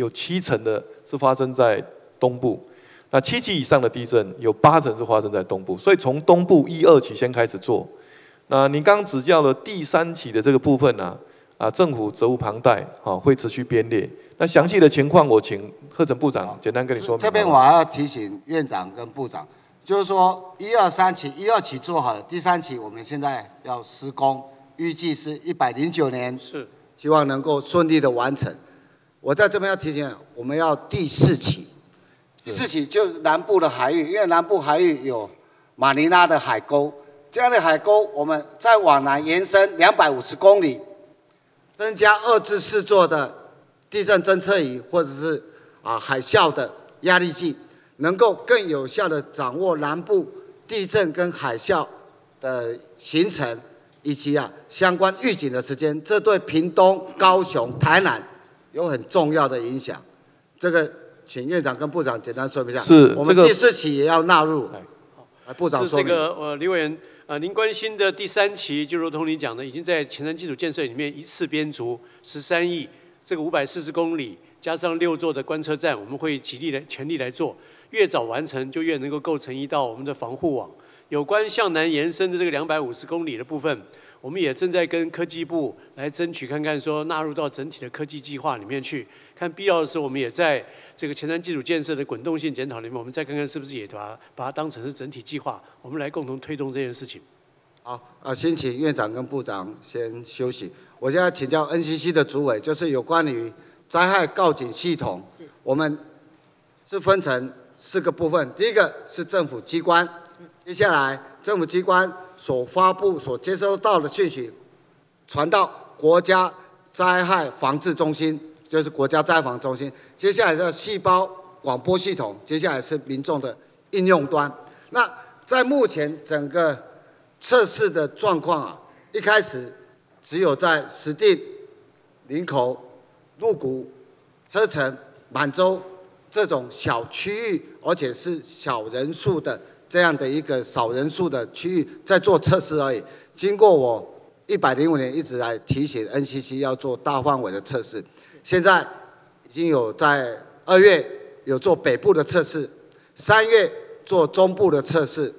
7成的是发生在东部，那7级以上的地震有8成是发生在东部，所以从东部1、2期先开始做。那您刚指教的第3期的这个部分政府责无旁贷，会持续编列。那详细的情况，我请贺陈部长简单跟你说明。 这边我还要提醒院长跟部长，就是说1、2、3期，1、2期做好了，第3期我们现在要施工，预计是109年， 是希望能够顺利的完成。我在这边要提醒，我们要第4期，第4期就是南部的海域，因为南部海域有马尼拉的海沟。这样的海沟，我们再往南延伸250公里，增加2至4座的地震侦测仪，或者是海啸的压力计，能够更有效的掌握南部地震跟海啸的形成，以及相关预警的时间。这对屏东、高雄、台南有很重要的影响。这个请院长跟部长简单说明一下。 是， 我们第4期也要纳入。部长说明。 是这个李委员。您关心的第3期，就如同您讲的，已经在前瞻基础建设里面一次编足13亿，这个540公里加上6座的观测站，我们会全力来做，越早完成就越能够构成一道我们的防护网。有关向南延伸的这个250公里的部分，我们也正在跟科技部来争取看看，说纳入到整体的科技计划里面去，看必要的时候，我们也在这个前瞻基础建设的滚动性检讨里面，我们再看看是不是也把它当成是整体计划，我们来共同推动这件事情。 好，先请院长跟部长先休息。我现在请教 NCC 的主委，就是有关于灾害告警系统，我们是分成4个部分。第一个是政府机关，接下来政府机关所发布、所接收到的讯息，传到国家灾害防治中心，就是国家灾防中心。接下来的细胞广播系统，接下来是民众的应用端。那在目前整个测试的状况一开始只有在石碇、林口、鹿谷、车城、满洲这种小区域，而且是小人数的这样的一个少人数的区域在做测试而已。经过我105年一直来提醒 NCC 要做大范围的测试，现在已经有在2月有做北部的测试，3月做中部的测试，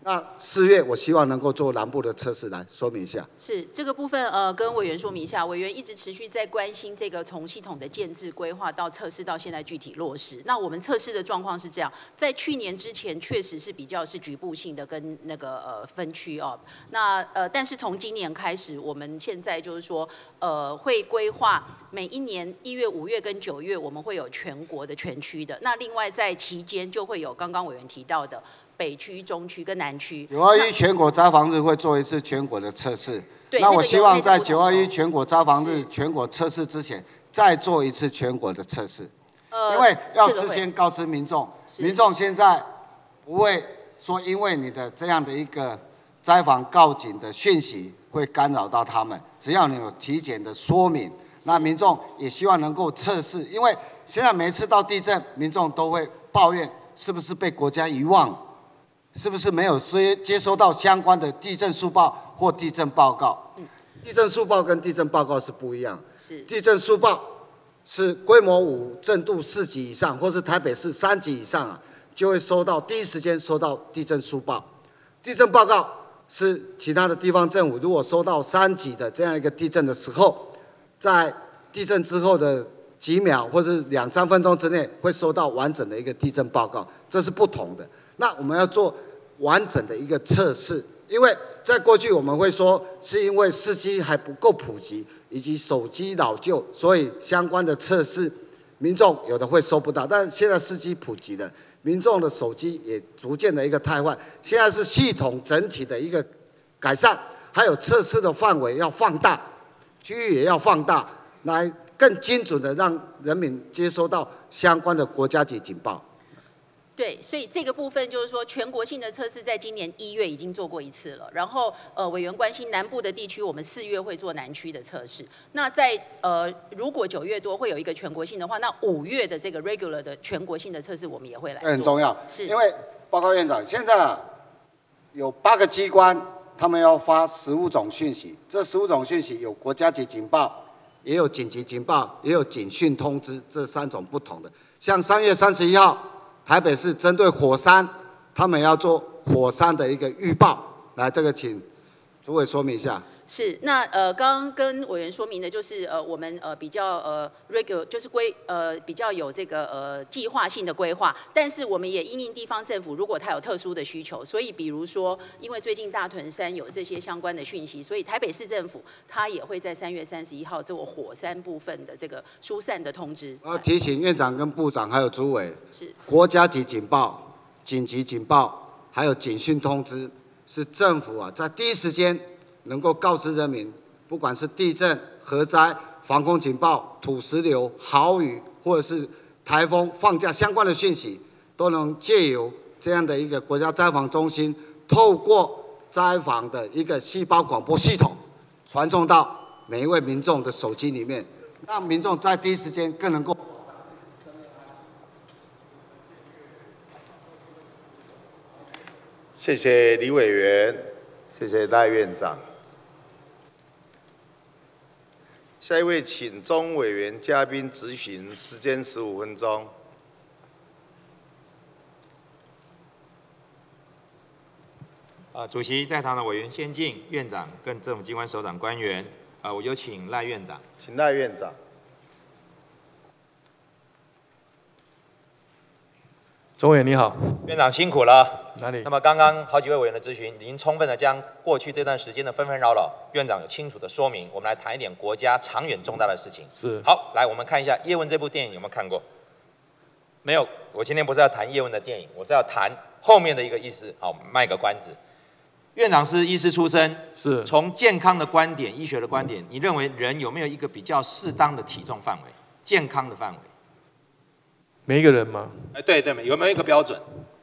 那4月我希望能够做南部的测试，来说明一下。 是这个部分跟委员说明一下，委员一直持续在关心这个从系统的建制规划到测试到现在具体落实。那我们测试的状况是这样，在去年之前确实是比较是局部性的跟那个分区哦。那但是从今年开始，我们现在就是说会规划每一年1月、5月跟9月我们会有全国的全区的。那另外在期间就会有刚刚委员提到的。北区、中区跟南区 ，921全国灾防日会做一次全国的测试。那我希望在921全国灾防日全国测试之前，再做一次全国的测试。因为要事先告知民众，民众现在不会说因为你的这样的一个灾防告警的讯息会干扰到他们，只要你有体检的说明，那民众也希望能够测试，因为现在每一次到地震，民众都会抱怨是不是被国家遗忘。是不是没有接收到相关的地震速报或地震报告？地震速报跟地震报告是不一样。地震速报是规模5、震度4级以上，或是台北市3级以上啊，就会收到第一时间收到地震速报。地震报告是其他的地方政府如果收到3级的这样一个地震的时候，在地震之后的几秒或者2、3分钟之内会收到完整的一个地震报告，这是不同的。那我们要做完整的一个测试，因为在过去我们会说是因为4G还不够普及，以及手机老旧，所以相关的测试民众有的会收不到。但现在4G普及了，民众的手机也逐渐的一个汰换，现在是系统整体的一个改善，还有测试的范围要放大，区域也要放大，来更精准的让人民接收到相关的国家级警报。 对，所以这个部分就是说，全国性的测试在今年1月已经做过一次了。然后委员关心南部的地区，我们4月会做南区的测试。那在如果9月多会有一个全国性的话，那5月的这个 regular 的全国性的测试，我们也会来做。 很重要， 是因为报告院长，现在有8个机关，他们要发15种讯息，这15种讯息有国家级警报，也有紧急警报，也有警讯通知，这3种不同的。像3月31号。台北市针对火山，他们要做火山的一个预报，来，这个请主委说明一下。 是，那刚刚跟委员说明的就是我们比较regular 就是比较有这个计划性的规划，但是我们也因应地方政府如果它有特殊的需求，所以比如说因为最近大屯山有这些相关的讯息，所以台北市政府它也会在3月31号做火山部分的这个疏散的通知。 我要提醒院长跟部长还有主委， 是国家级警报、紧急警报还有警讯通知，是政府啊在第一时间。能够告知人民，不管是地震、核灾、防空警报、土石流、豪雨，或者是台风、放假相关的讯息，都能借由这样的一个国家灾防中心，透过灾防的一个细胞广播系统，传送到每一位民众的手机里面，让民众在第一时间更能够。 谢谢李委员，谢谢赖院长。下一位，请钟委员嘉宾质询，时间15分钟。 主席，在场的委员先进、院长跟政府机关首长官员，我有请赖院长。 请赖院长。 钟委员你好， 院长辛苦了。 哪里？ 那么刚刚好几位委员的质询，已经充分的将过去这段时间的纷纷扰扰，院长有清楚的说明。我们来谈一点国家长远重大的事情。 是。 好，来我们看一下叶问这部电影有没有看过？没有。我今天不是要谈叶问的电影，我是要谈后面的一个意思。好，卖个关子。院长是医师出身， 是。从健康的观点、医学的观点，你认为人有没有一个比较适当的体重范围、健康的范围？ 每一个人吗？ 对，有没有一个标准？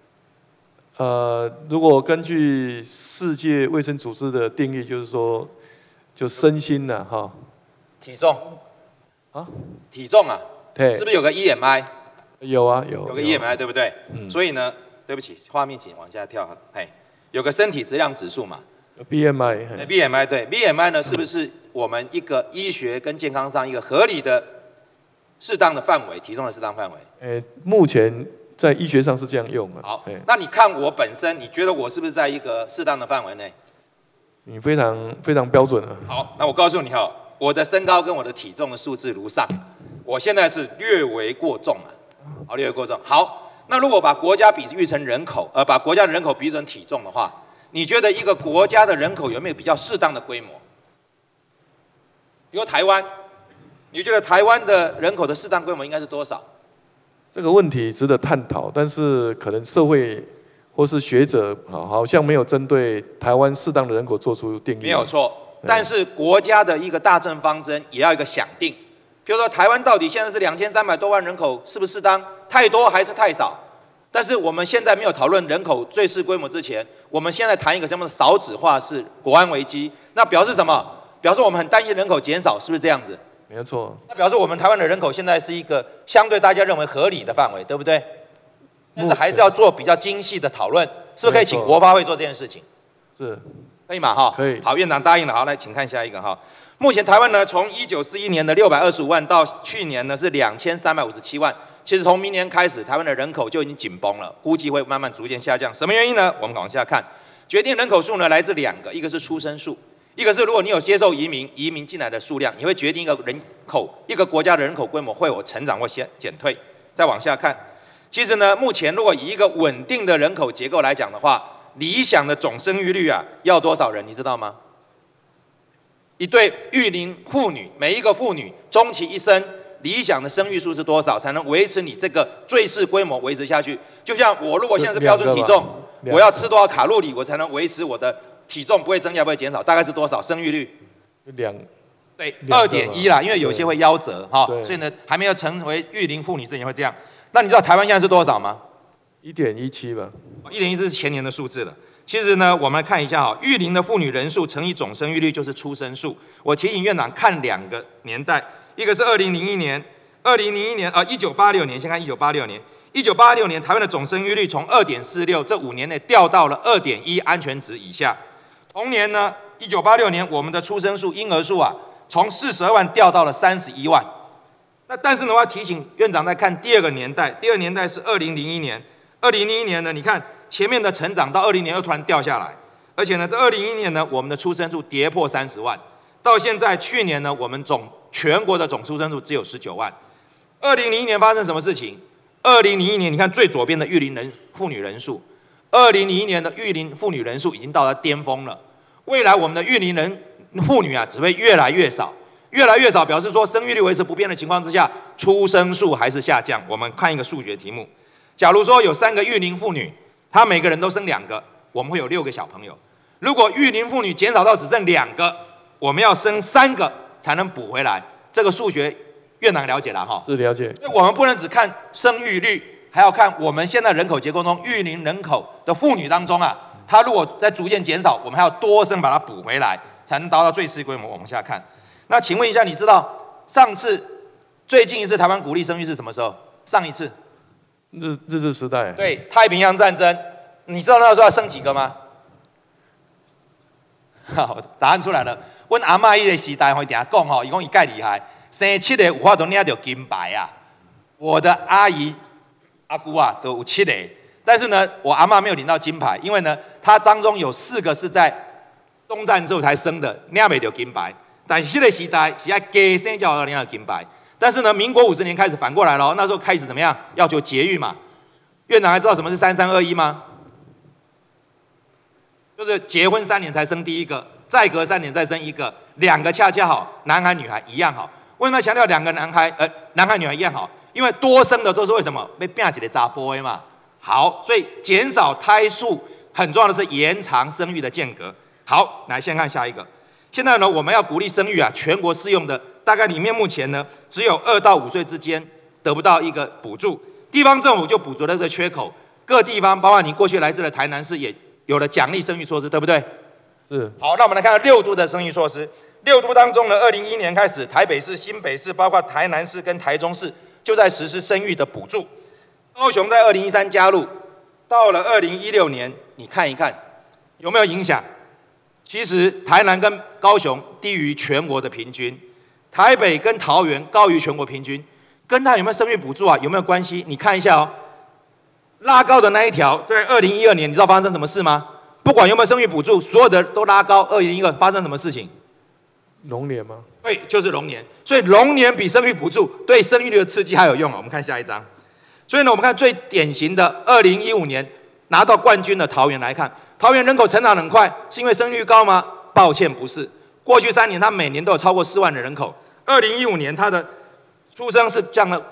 如果根据世界卫生组织的定义，就是说，就身心呢，哈。 体重啊？ 体重啊？ 对。 是不是有个 EMI？ 有啊，有个 EMI， 对不对？所以呢，对不起，画面请往下跳。有个身体质量指数嘛。BMI 对 BMI 呢，是不是我们一个医学跟健康上一个合理的、适当的范围，体重的适当范围？ 目前在医学上是这样用啊。 好，那你看我本身，你觉得我是不是在一个适当的范围内？ 你非常标准啊。 好，那我告诉你哈，我的身高跟我的体重的数字如上，我现在是略为过重啊，好，略为过重。好，那如果把国家比喻成人口，把国家的人口比喻成体重的话，你觉得一个国家的人口有没有比较适当的规模？比如台湾，你觉得台湾的人口的适当规模应该是多少？ 这个问题值得探讨，但是可能社会或是学者好像没有针对台湾适当的人口做出定义。 没有错，但是国家的一个大政方针也要一个想定。比如说台湾到底现在是2300多万人口，是不是适当？太多还是太少？但是我们现在没有讨论人口最适规模之前，我们现在谈一个什么的少子化是国安危机，那表示什么？表示我们很担心人口减少，是不是这样子？ 没有错。 那表示我们台湾的人口现在是一个相对大家认为合理的范围，对不对？但是还是要做比较精细的讨论，是不是可以请国发会做这件事情？ 是， 可以吗？哈， 可以。 好，院长答应了。好，来，请看下一个哈。目前台湾呢，从1941年的625万到去年呢是2357万。其实从明年开始，台湾的人口就已经紧绷了，估计会慢慢逐渐下降。什么原因呢？我们往下看，决定人口数呢来自2个，一个是出生数，一个是如果你有接受移民进来的数量，你会决定一个国家的人口规模会有成长或减退。再往下看，其实呢，目前如果以一个稳定的人口结构来讲的话，理想的总生育率啊要多少人？你知道吗？一对育龄妇女，每一个妇女终其一生，理想的生育数是多少，才能维持你这个最适规模维持下去？就像我如果现在是标准体重，我要吃多少卡路里，我才能维持我的体重不会增加不会减少？大概是多少生育率对，2.1啦，因为有些会夭折哈，所以呢还没有成为育龄妇女之前会这样。那你知道台湾现在是多少吗 ？1.17吧。 1.1是前年的数字了。其实呢，我们来看一下哈，育龄的妇女人数乘以总生育率就是出生数。我提醒院长看2个年代，一个是2001年，1986年，先看1986年，1986年台湾的总生育率从2.46这5年内掉到了2.1安全值以下。同年呢，1986年我们的出生数婴儿数啊，从42万掉到了31万。那但是呢，我要提醒院长再看第2个年代，第2个年代是2001年，2001年呢，你看前面的成长到20年又突然掉下来，而且呢，在2011年呢，我们的出生数跌破30万，到现在去年呢，我们全国的总出生数只有19万。2001年发生什么事情？2001年你看最左边的育龄妇女人数，2001年的育龄妇女人数已经到了巅峰了。未来我们的育龄妇女啊，只会越来越少，越来越少，表示说生育率维持不变的情况之下，出生数还是下降。我们看一个数学题目，假如说有3个育龄妇女，她每个人都生2个，我们会有6个小朋友。如果育龄妇女减少到只剩2个，我们要生3个才能补回来。这个数学院长了解了哈？ 是了解。 所以我们不能只看生育率，还要看我们现在人口结构中育龄人口的妇女当中啊，她如果在逐渐减少，我们还要多生把它补回来，才能达到最适规模。我们往下看。那请问一下，你知道最近一次台湾鼓励生育是什么时候？上一次？ 日治时代。 对，太平洋战争。你知道那时候要生几个吗？好，答案出来了。阮阿嬷迄个时代，我定讲吼，伊讲伊介厉害，生7个有法都领到金牌啊。我的阿姨、阿姑啊，都有7个，但是呢，我阿嬷没有领到金牌，因为呢，她当中有4个是在东战之后才生的，领不到金牌。但是迄个时代是要加生才有领到金牌。但是呢，民国50年开始反过来了，那时候开始怎么样？要求节育嘛。院长还知道什么是3321吗？就是结婚3年才生第1个，再隔3年再生1个，2个恰恰好，男孩女孩一样好。为什么强调2个男孩女孩一样好？因为多生的都是为什么？被变一个查甫的嘛。好，所以减少胎数很重要的是延长生育的间隔。好，来先看下一个。现在呢，我们要鼓励生育啊，全国适用的大概里面目前呢，只有2到5岁之间得不到一个补助，地方政府就补足了这个缺口。各地方，包括你过去来自的台南市也有了奖励生育措施，对不对？ 是。 好，那我们来看看6都的生育措施。6都当中呢，2011年开始，台北市、新北市，包括台南市跟台中市，就在实施生育的补助。高雄在2013加入，到了2016年，你看一看有没有影响？其实台南跟高雄低于全国的平均，台北跟桃园高于全国平均，跟它有没有生育补助啊？有没有关系？你看一下哦。 拉高的那一条，在2012年，你知道发生什么事吗？不管有没有生育补助，所有的都拉高。2012发生什么事情？ 龙年吗？ 对，就是龙年。所以龙年比生育补助对生育率的刺激还有用啊。我们看下一张。所以呢，我们看最典型的2015年拿到冠军的桃园来看，桃园人口成长很快，是因为生育率高吗？抱歉，不是。过去3年，它每年都有超过4万的人口。2015年，它的出生是占了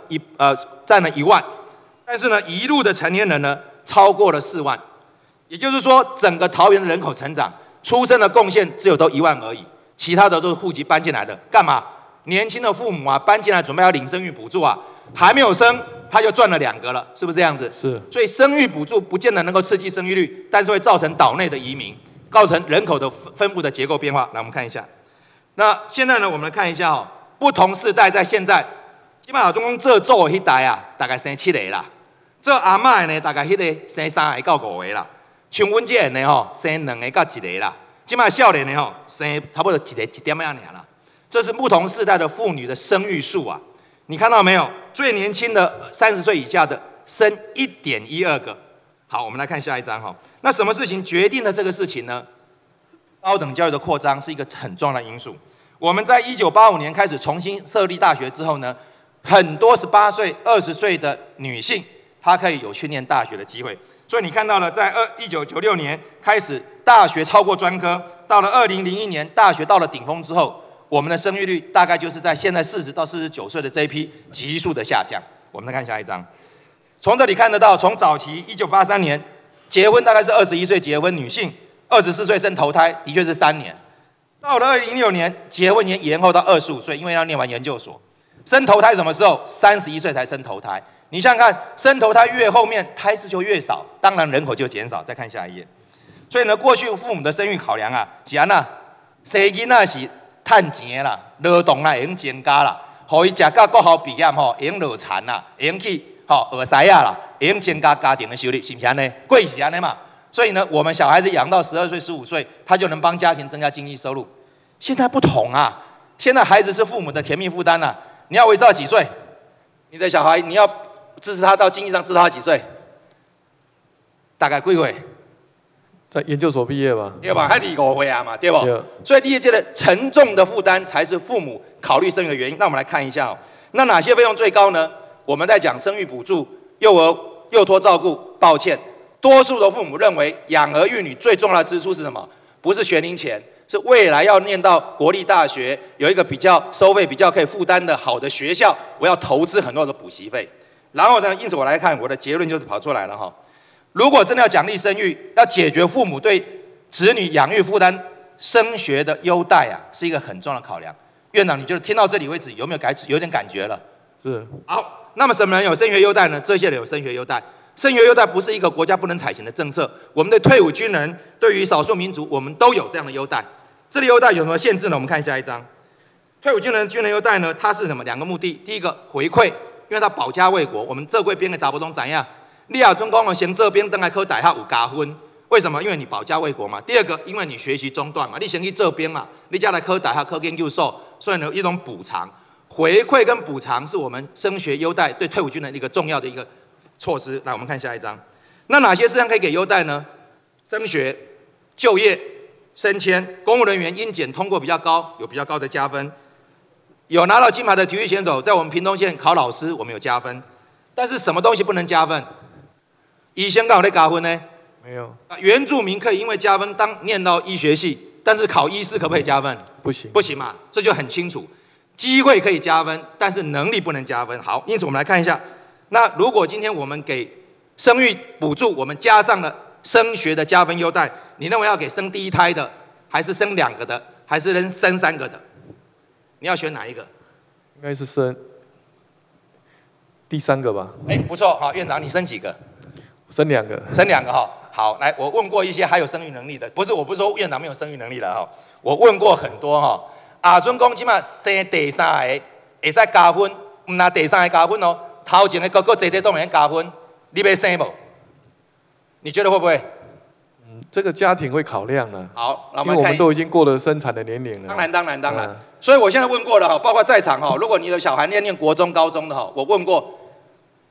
1万，但是呢，一路的成年人呢超过了4万，也就是说，整个桃园的人口成长，出生的贡献只有都1万而已，其他的都是户籍搬进来的。干嘛？年轻的父母啊，搬进来准备要领生育补助啊，还没有生，他就赚了2个了，是不是这样子？ 是。 所以生育补助不见得能够刺激生育率，但是会造成岛内的移民，造成人口的分布的结构变化。来，我们看一下。那现在呢，我们来看一下哦，不同世代在现在。基本上总共这做迄代啊，大概生7个啦。这阿嬷呢，大概迄个生3个到5个啦。像阮这呢吼，生2个到1个啦。基本上少年呢吼，生差不多1个1点样啦。这是不同世代的妇女的生育数啊。你看到没有？最年轻的30岁以下的生1.12个。好，我们来看下一张哈。那什么事情决定了这个事情呢？高等教育的扩张是一个很重要的因素。我们在1985年开始重新设立大学之后呢，很多18岁、20岁的女性，她可以有去念大学的机会。所以你看到了，在1996年开始，大学超过专科，到了2001年，大学到了顶峰之后，我们的生育率大概就是在现在40到49岁的这一批急速的下降。我们来看下一张，从这里看得到，从早期1983年结婚大概是21岁结婚，女性24岁生头胎，的确是3年。到了2006年，结婚年延后到25岁，因为要念完研究所。生头胎什么时候？31岁才生头胎。你想想看，生头胎越后面，胎次就越少，当然人口就减少。再看下一页。所以呢，过去父母的生育考量啊，是安那，生囡仔是赚钱啦，劳动啦，会用增加啦，互伊食到国校毕业吼，会用落产啦，会用去学师啊啦，会用增加家庭的收入，是不是安尼？贵是安尼嘛。所以呢，我们小孩子养到12岁、15岁，他就能帮家庭增加经济收入。现在不同啊，现在孩子是父母的甜蜜负担啊。你要维持到几岁？你的小孩你要支持他到经济上支持他几岁？大概几岁？ 在研究所毕业吧？ 对吧？还25岁啊嘛，对不？所以第一届的沉重的负担才是父母考虑生育的原因。那我们来看一下哦，那哪些费用最高呢？我们在讲生育补助、幼托照顾。抱歉，多数的父母认为养儿育女最重要的支出是什么？不是学龄前。是未来要念到国立大学，有一个比较收费比较可以负担的好的学校，我要投资很多的补习费。然后呢，因此我来看我的结论就是跑出来了哈。如果真的要奖励生育，要解决父母对子女养育负担、升学的优待啊，是一个很重要的考量。院长，你觉得听到这里为止有没有点感觉了？ 是。 好，那么什么人有升学优待呢？这些人有升学优待。升学优待不是一个国家不能采行的政策，我们对退伍军人、对于少数民族，我们都有这样的优待。这类优待有什么限制呢？我们看下一张。退伍军人优待呢，它是什么？2个目的。第一个回馈，因为它保家卫国。我们这贵边的查埔东怎样？你亚中公了先这边登来考大学有加分，为什么？因为你保家卫国嘛。第二个，因为你学习中断嘛，你先去这边嘛，你再来考大学、考研究所，所以呢一种补偿。回馈跟补迁是我们升学优待对退伍军人一个重要的一个措施。来，我们看下一张。那哪些事项可以给优待呢？升学、就业、升迁，公务人员英检通过比较高，有比较高的加分。有拿到金牌的体育选手，在我们屏东县考老师，我们有加分。但是什么东西不能加分？以前刚好在加分呢？ 没有。 原住民可以因为加分念到医学系，但是考医师可不可以加分？ 不行。 不行嘛，这就很清楚。机会可以加分，但是能力不能加分。好，因此我们来看一下，那如果今天我们给生育补助，我们加上了升学的加分优待，你认为要给生第一胎的，还是生2个的，还是生3个的？你要选哪一个？ 应该是生第3个吧。 不错，好，院长你生几个？ 生2个。 生2个哈。好，来，我问过一些还有生育能力的，我不是说院长没有生育能力了哈，我问过很多哈。阿准讲，即马生第3个会使加分，唔拿第3个加分哦。头前的哥哥坐在都没加分，你要生不？你觉得会不会？ 这个家庭会考量啊。 好，那因为我们都已经过了生产的年龄了。 当然。所以我现在问过了哈，包括在场哈，如果你的小孩念国中、高中的哈，我问过，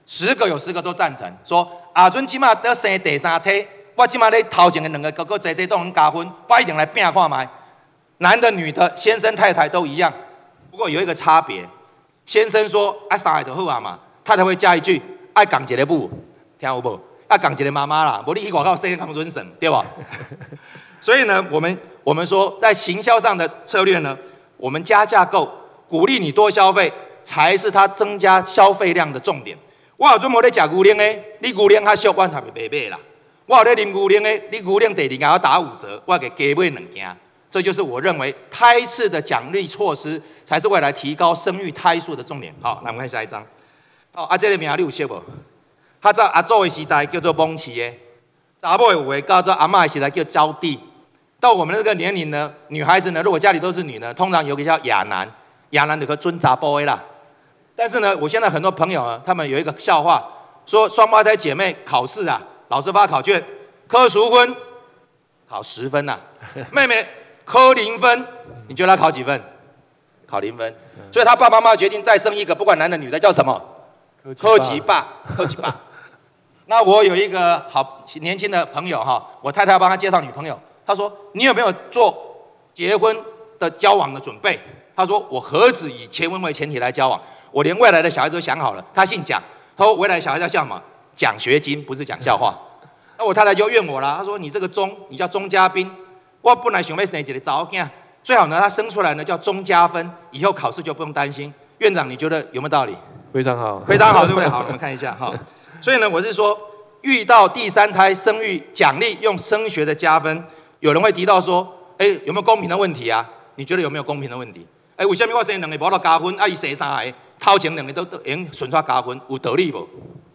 10个有10个都赞成，说阿准即马得生第3胎，我即马咧头前的2个哥哥姐姐都能加分，我一定来拼看卖。男的女的，先生太太都一样，不过有一个差别，先生说啊3个就好啊嘛，太太会加一句爱讲一个母，听有无？爱讲一个妈妈啦，无你去外口生康准省，对吧？所以呢，我们说在行销上的策略呢，我们加价购，鼓励你多消费，才是它增加消费量的重点。我有准无咧食牛奶的，你牛奶较俗，我才袂买啦。我有咧啉牛奶的，你牛奶第2件要打5折，我给加买2件。这就是我认为胎次的奖励措施，才是未来提高生育胎数的重点。好，来我们看下一张。好，这个名你有识无？较早阿祖的时代叫做蒙奇的，查某的有的叫做阿嬷的时代叫招娣。到我们这个年龄呢，女孩子呢，如果家里都是女呢，通常有个叫亚男，亚男就个准查甫的啦。但是呢，我现在很多朋友啊，他们有一个笑话，说双胞胎姐妹考试啊，老师发考卷，科淑芬考10分呐，妹妹科0分，你觉得她考几分？考0分。所以她爸爸妈妈决定再生一个，不管男的女的，叫什么？科级爸，科级爸。那我有一个好年轻的朋友哈，我太太要帮他介绍女朋友，他说你有没有做结婚的交往的准备？他说我何止以结婚为前提来交往，我连未来的小孩都想好了。他姓蒋，他说未来的小孩叫什么？奖学金，不是讲笑话。那我太太就怨我了，她说你这个钟，你叫钟嘉宾，我本来想要生一个查某囝，最好呢他生出来呢叫钟加分，以后考试就不用担心。院长，你觉得有没有道理？ 非常好， 非常好，对不对？好，我们看一下哈。所以呢，我是说，遇到第3胎生育奖励用升学的加分，有人会提到说，有没有公平的问题啊？你觉得有没有公平的问题？为什么我生2个无到加分，啊，伊生3个，头前2个都用顺出加分，有道理不？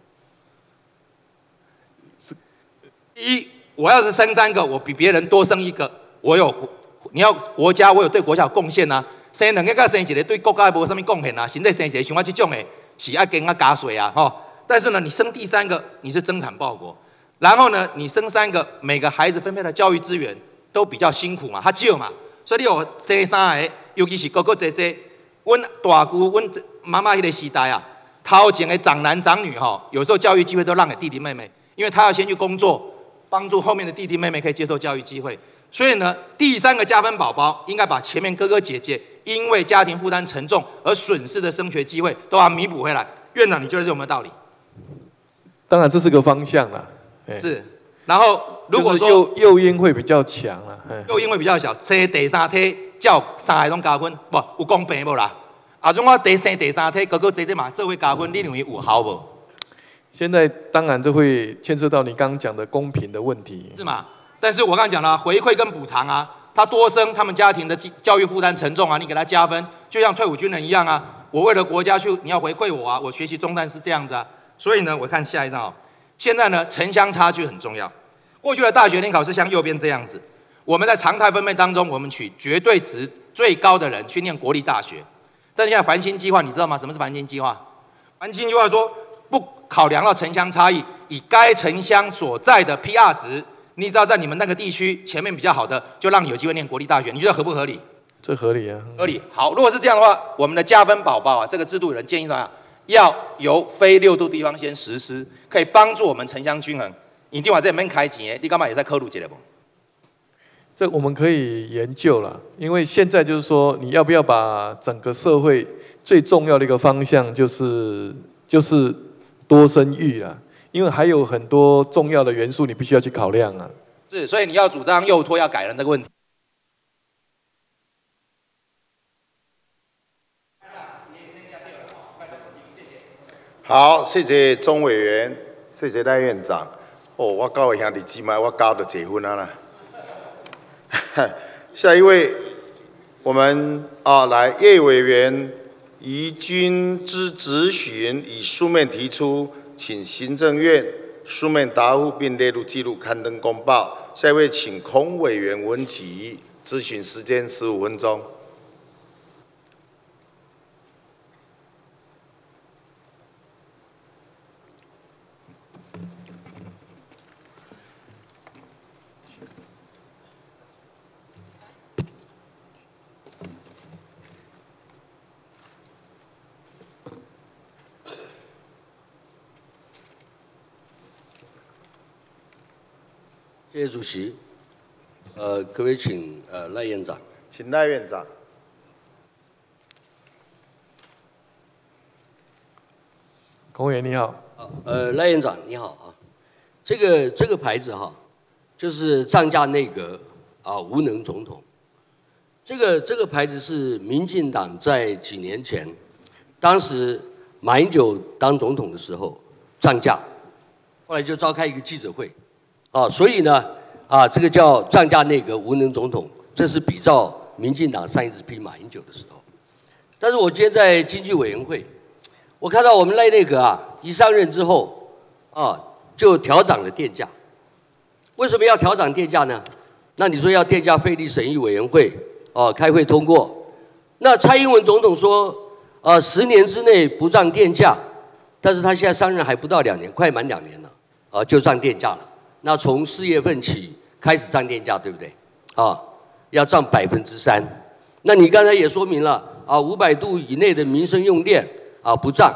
第一，我要是生3个，我比别人多生1个，你要国家，我有对国家有贡献啊。生2个，甲生1个，对国家无什么贡献啊。现在生1个，像我这种的，是要跟加税啊，吼。但是呢，你生第3个，你是增产报国。然后呢，你生3个，每个孩子分配的教育资源都比较辛苦嘛，较少嘛。所以你有生3个，尤其是哥哥姐姐，阮大姑、阮妈妈迄个时代啊，头前的长男长女哈，有时候教育机会都让给弟弟妹妹，因为他要先去工作，帮助后面的弟弟妹妹可以接受教育机会。所以呢，第3个加分宝宝应该把前面哥哥姐姐因为家庭负担沉重而损失的升学机会都要弥补回来。院长，你觉得这有没有道理？ 当然这是个方向啦。 是，然后如果说诱因会比较强啦， 诱因会比较小，生第3胎叫3个拢加分，不有公平无啦？啊，种我生第3胎哥哥姐姐嘛，这会加分，你认为有效无？ 现在当然这会牵涉到你刚刚讲的公平的问题， 是吗？但是我刚刚讲了，回馈跟补偿啊，他多生，他们家庭的教育负担沉重啊，你给他加分，就像退伍军人一样啊，我为了国家去，你要回馈我啊，我学习中断是这样子啊。所以呢，我看下一张哦。现在呢，城乡差距很重要。过去的大学联考是像右边这样子，我们在常态分配当中，我们取绝对值最高的人去念国立大学。但是现在繁星计划，你知道吗？什么是繁星计划？繁星计划说不考量到城乡差异，以该城乡所在的 PR 值，你只要在你们那个地区前面比较好的，就让你有机会念国立大学。你觉得合不合理？ 这合理啊， 合理。好，如果是这样的话，我们的加分宝宝啊，这个制度有人建议说，要由非6都地方先实施，可以帮助我们城乡均衡。一定要在这边开钱，你干嘛也在考虑这个不？ 这我们可以研究啦，因为现在就是说，你要不要把整个社会最重要的一个方向就是多生育啦，因为还有很多重要的元素你必须要去考量啊。 是，所以你要主张幼托要改了这个问题。 好，谢谢钟委员，谢谢赖院长。我教的兄弟姊妹，我教的结婚啊啦。下一位，我们来叶委员宜君之质询以书面提出，请行政院书面答复并列入记录刊登公报。下一位，请孔委员文吉，质询时间15分钟。 谢谢主席。可不可以请赖院长？ 请赖院长。 孔委员你好。 赖院长你好啊。这个牌子哈，就是涨价内阁无能总统。这个牌子是民进党在几年前，当时马英九当总统的时候涨价，后来就召开一个记者会，所以呢这个叫涨价内阁无能总统，这是比照民进党上一次批马英九的时候。但是我今天在经济委员会，我看到我们赖内阁一上任之后就调涨了电价。为什么要调涨电价呢？那你说要电价费率审议委员会开会通过，那蔡英文总统说10年之内不涨电价，但是他现在上任还不到2年，快满2年了就涨电价了。那从4月份起开始涨电价，对不对？要涨3%。那你刚才也说明了500度以内的民生用电不涨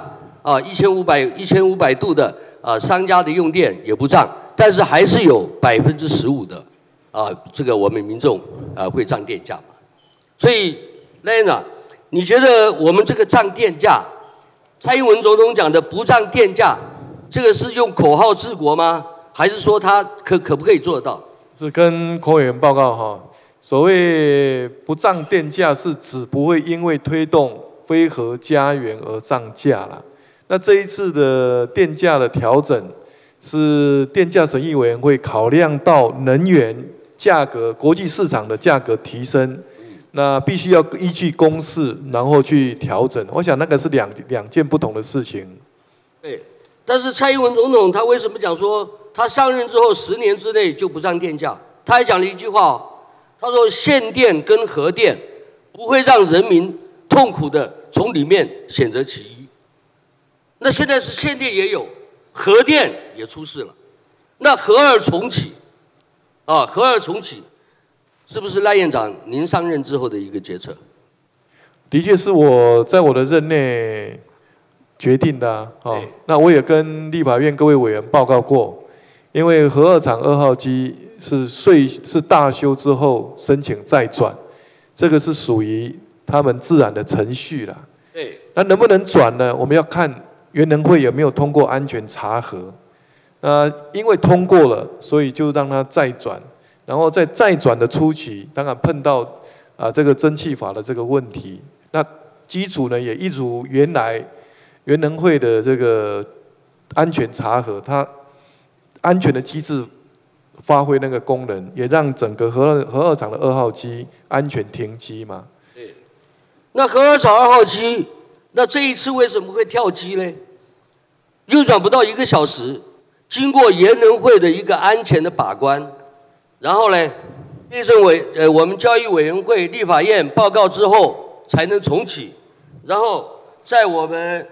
，1500度的商家的用电也不涨，但是还是有15%的这个我们民众会涨电价嘛。所以赖院长，你觉得我们这个涨电价，蔡英文总统讲的不涨电价，这个是用口号治国吗？还是说他可不可以做得到？ 是跟孔委员报告哈，所谓不涨电价是指不会因为推动非核家园而涨价啦。那这一次的电价的调整，是电价审议委员会考量到能源价格、国际市场的价格提升，那必须要依据公式，然后去调整。我想那个是两件不同的事情。 对，但是蔡英文总统他为什么讲说他上任之后10年之内就不涨电价？他还讲了一句话，他说限电跟核电不会让人民痛苦的从里面选择其一。那现在是限电也有，核电也出事了，那核二重启核二重启是不是赖院长您上任之后的一个决策？ 的确是我在我的任内决定的那我也跟立法院各位委员报告过，因为核二厂2号机是大修之后申请再转，这个是属于他们自然的程序啦。 对， 那能不能转呢？我们要看原能会有没有通过安全查核。因为通过了，所以就让它再转，然后在再转的初期，当然碰到这个蒸汽法的这个问题，那基础呢也一如原来原能会的这个安全查核，它安全的机制发挥那个功能，也让整个核二厂的2号机安全停机嘛。 对，那核二厂2号机，那这一次为什么会跳机呢？运转不到1个小时。经过研能会的一个安全的把关，然后呢，我们交易委员会、立法院报告之后才能重启，然后在我们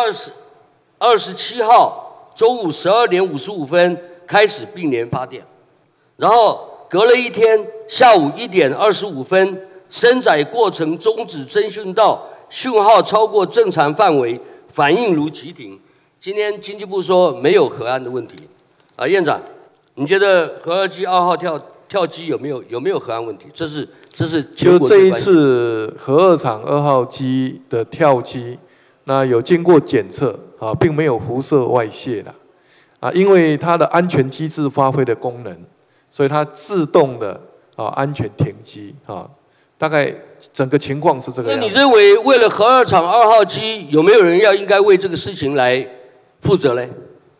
27号中午12点55分开始并联发电，然后隔了一天下午1点25分，升载过程终止侦讯到讯号超过正常范围，反应炉急停。今天经济部说没有核安的问题，院长，你觉得核二机2号跳机有没有核安问题？这是就这一次核二厂2号机的跳机，那有经过检测并没有辐射外泄的因为它的安全机制发挥的功能，所以它自动的安全停机大概整个情况是这个样子。 那你认为为了核二厂2号机，有没有人应该为这个事情来负责嘞？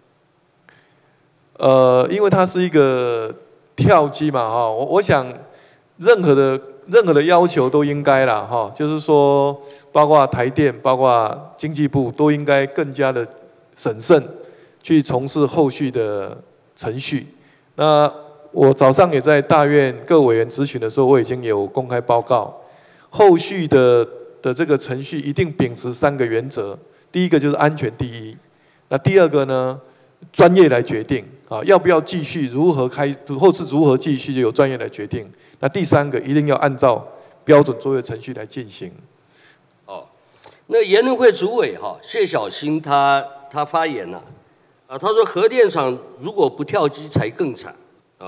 因为它是一个跳机嘛我想任何的要求都应该啦就是说包括台电、包括经济部都应该更加的审慎去从事后续的程序。那我早上也在大院各委员质询的时候，我已经有公开报告，后续的这个程序一定秉持3个原则，第一个就是安全第一。那第二个呢，专业来决定要不要继续，后次如何继续，就由专业来决定。那第3个一定要按照标准作业程序来进行。 那研能会主委谢小新他发言了他说核电厂如果不跳机才更惨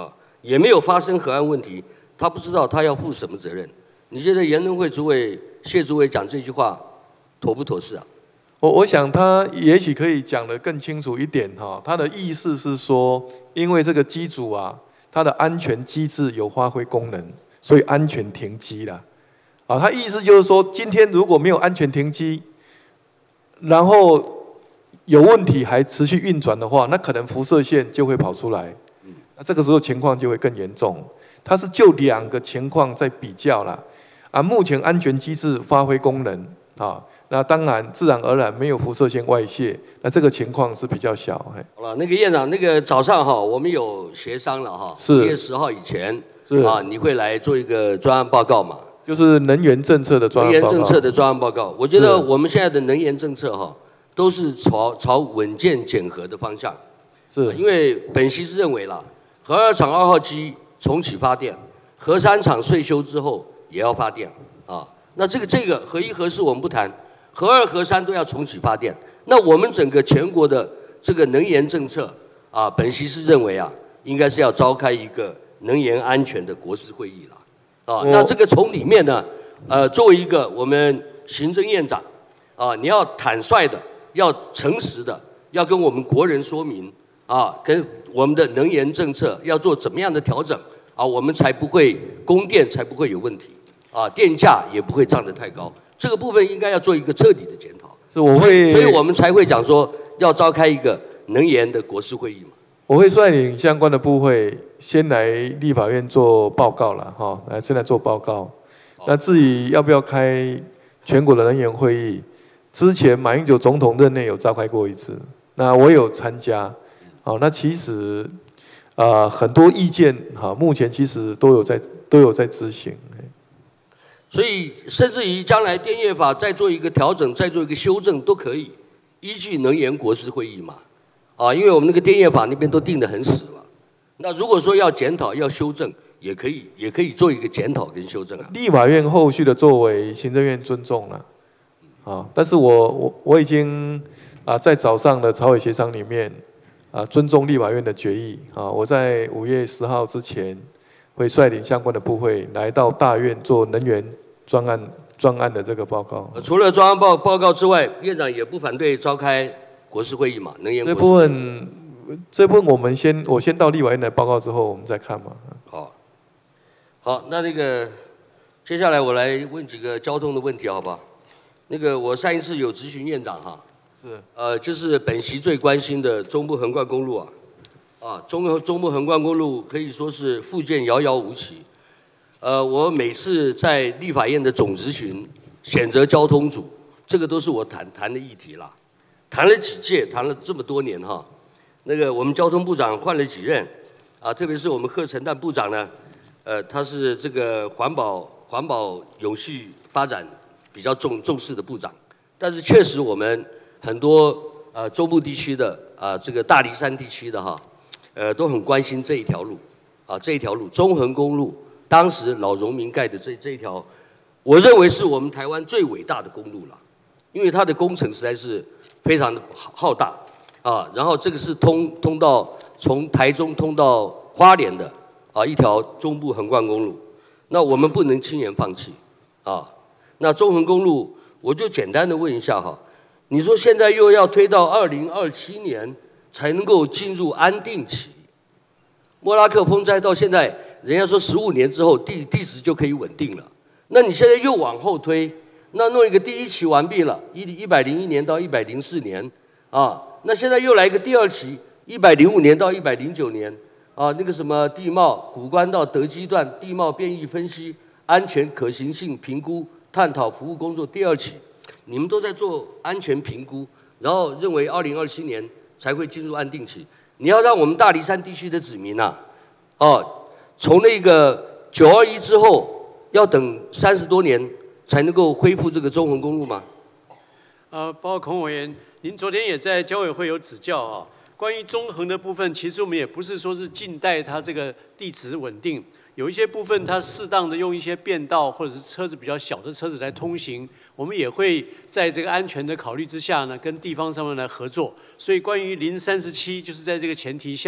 也没有发生核安问题，他不知道他要负什么责任。你觉得研农会主委谢主委讲这句话妥不妥适啊？ 我想他也许可以讲得更清楚一点哈，他的意思是说，因为这个机组啊，它的安全机制有发挥功能，所以安全停机了。啊，他意思就是说，今天如果没有安全停机，然后有问题还持续运转的话，那可能辐射线就会跑出来，那这个时候情况就会更严重。它是就2个情况在比较啦，啊，目前安全机制发挥功能啊。那当然，自然而然没有辐射线外泄，那这个情况是比较小。 好了，那个院长，那个早上哈，我们有协商了哈， 是 5月10号以前啊，你会来做一个专案报告嘛？ 就是能源政策的专案报告。 能源政策的专案报告，我觉得我们现在的能源政策哈，都是朝稳健减核的方向。 是， 因为本席是认为啦，核2厂2号机重启发电，核3厂税修之后也要发电啊。那这个核1、核4我们不谈。核2、核3都要重启发电，那我们整个全国的这个能源政策啊，本席是认为啊，应该是要召开一个能源安全的国事会议了，啊，那这个从里面呢，作为一个我们行政院长啊，你要坦率的，要诚实的，要跟我们国人说明啊，跟我们的能源政策要做怎么样的调整啊，我们才不会供电才不会有问题啊，电价也不会涨得太高。这个部分应该要做一个彻底的检讨，所以我们才会讲说要召开一个能源的国事会议嘛。 我会率领相关的部会先来立法院做报告了哈，先来做报告。那至于要不要开全国的能源会议，之前马英九总统任内有召开过一次，那我有参加。好，那其实很多意见哈，目前其实都有在执行。 所以，甚至于将来电业法再做一个调整，再做一个修正都可以，依据能源国事会议嘛，啊，因为我们那个电业法那边都定得很死了。那如果说要检讨、要修正，也可以做一个检讨跟修正啊。 立法院后续的作为，行政院尊重了，啊，但是我已经在早上的朝野协商里面尊重立法院的决议啊，我在5月10号之前会率领相关的部会来到大院做能源专案的这个报告。 除了专案报告之外，院长也不反对召开国事会议嘛？能源国事会议这部分我先到立法院来报告之后，我们再看嘛。 好，那个接下来我来问几个交通的问题，好不好？那个我上一次有质询院长哈，是就是本席最关心的中部横贯公路中部横贯公路可以说是复建遥遥无期。我每次在立法院的总质询选择交通组，这个都是我谈的议题啦。谈了几届，谈了这么多年哈。那个我们交通部长换了几任特别是我们贺陈旦部长呢，他是这个环保永续发展比较重视的部长，但是确实我们很多中部地区的这个大梨山地区的哈。都很关心这一条路，这一条路中横公路，当时老荣民盖的这一条，我认为是我们台湾最伟大的公路了，因为它的工程实在是非常的浩大然后这个是通到从台中通到花莲的一条中部横贯公路，那我们不能轻言放弃那中横公路，我就简单的问一下哈，你说现在又要推到2027年？才能够进入安定期。莫拉克风灾到现在，人家说15年之后地质就可以稳定了。那你现在又往后推，那弄一个第1期完毕了，101年到104年那现在又来一个第2期，105年到109年那个什么地貌古关到德基段地貌变异分析、安全可行性评估、探讨服务工作第2期，你们都在做安全评估，然后认为2027年。才会进入安定期。你要让我们大梨山地区的子民从那个921之后，要等30多年才能够恢复这个中横公路吗？ 包括孔委员，您昨天也在交委会有指教关于中横的部分，其实我们也不是说是静待它这个地质稳定，有一些部分它适当的用一些便道或者是车子比较小的车子来通行，我们也会在这个安全的考虑之下呢，跟地方上面来合作。所以关于037，就是在这个前提下，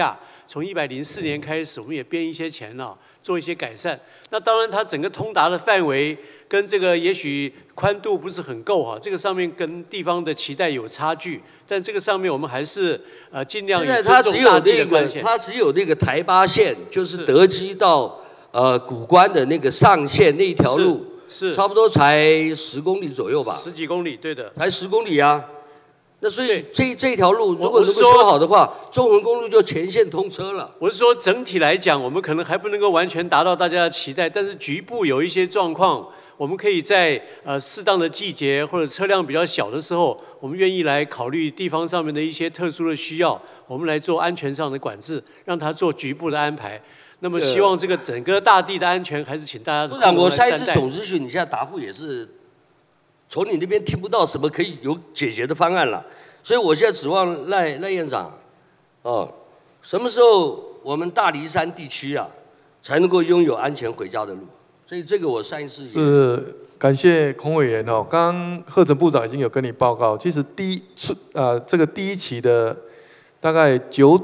从104年开始，我们也编一些钱做一些改善。那当然，它整个通达的范围跟这个也许宽度不是很够这个上面跟地方的期待有差距。但这个上面我们还是尽量以尊重大地的关系。 它只有那个台八线，就是德基到古关的那个上线那一条路， 是差不多才10公里左右吧 ，10几公里，对的， 才10公里啊。那所以这条路如果能够修好的话，中横公路就全线通车了。 我是说整体来讲，我们可能还不能够完全达到大家的期待，但是局部有一些状况，我们可以在适当的季节或者车辆比较小的时候，我们愿意来考虑地方上面的一些特殊的需要，我们来做安全上的管制，让它做局部的安排。那么希望这个整个大地的安全，还是请大家。 部长，我上一次总咨询，你现在答复也是从你那边听不到什么可以有解决的方案了，所以我现在指望赖院长，什么时候我们大梨山地区才能够拥有安全回家的路？所以这个我上一次也是感谢孔委员刚刚贺成部长已经有跟你报告，其实这个第一期的大概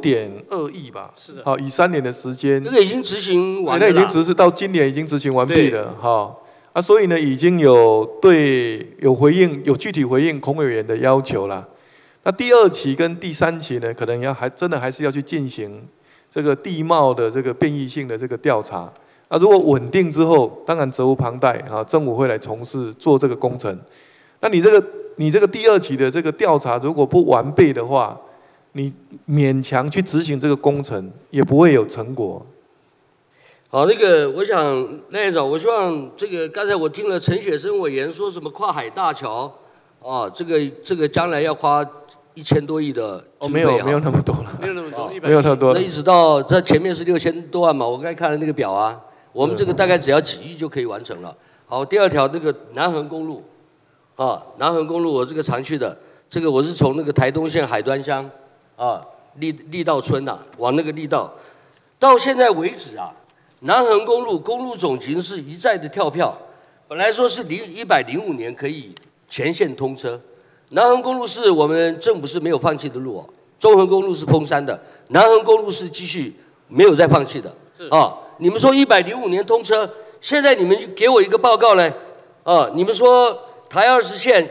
9.2亿吧， 是的， 以3年的时间， 那个已经执行完了， 那已经执行到今年已经执行完毕了所以呢已经有回应，有具体回应孔委员的要求啦。那第2期跟第3期呢，可能真的还是要去进行这个地貌的这个变异性的这个调查。如果稳定之后，当然责无旁贷政府会来从事做这个工程。那你这个第2期的这个调查如果不完备的话，你勉强去执行这个工程也不会有成果。 好，那个我想赖院长，我希望这个刚才我听了陈雪生委员说什么跨海大桥这个将来要花1000多亿的经费没有那么多了， 没有那么多， 没有那么多。 那一直到这前面是6000多万嘛，我刚才看了那个表我们这个大概只要几亿就可以完成了。好，第2条那个南横公路南横公路我这个常去的，这个我是从那个台东县海端乡力道村往那个力道，到现在为止南横公路公路总局是一再的跳票，本来说是105年可以全线通车，南横公路是我们政府是没有放弃的路中横公路是封山的，南横公路是继续没有再放弃的你们说105年通车，现在你们给我一个报告呢你们说台20线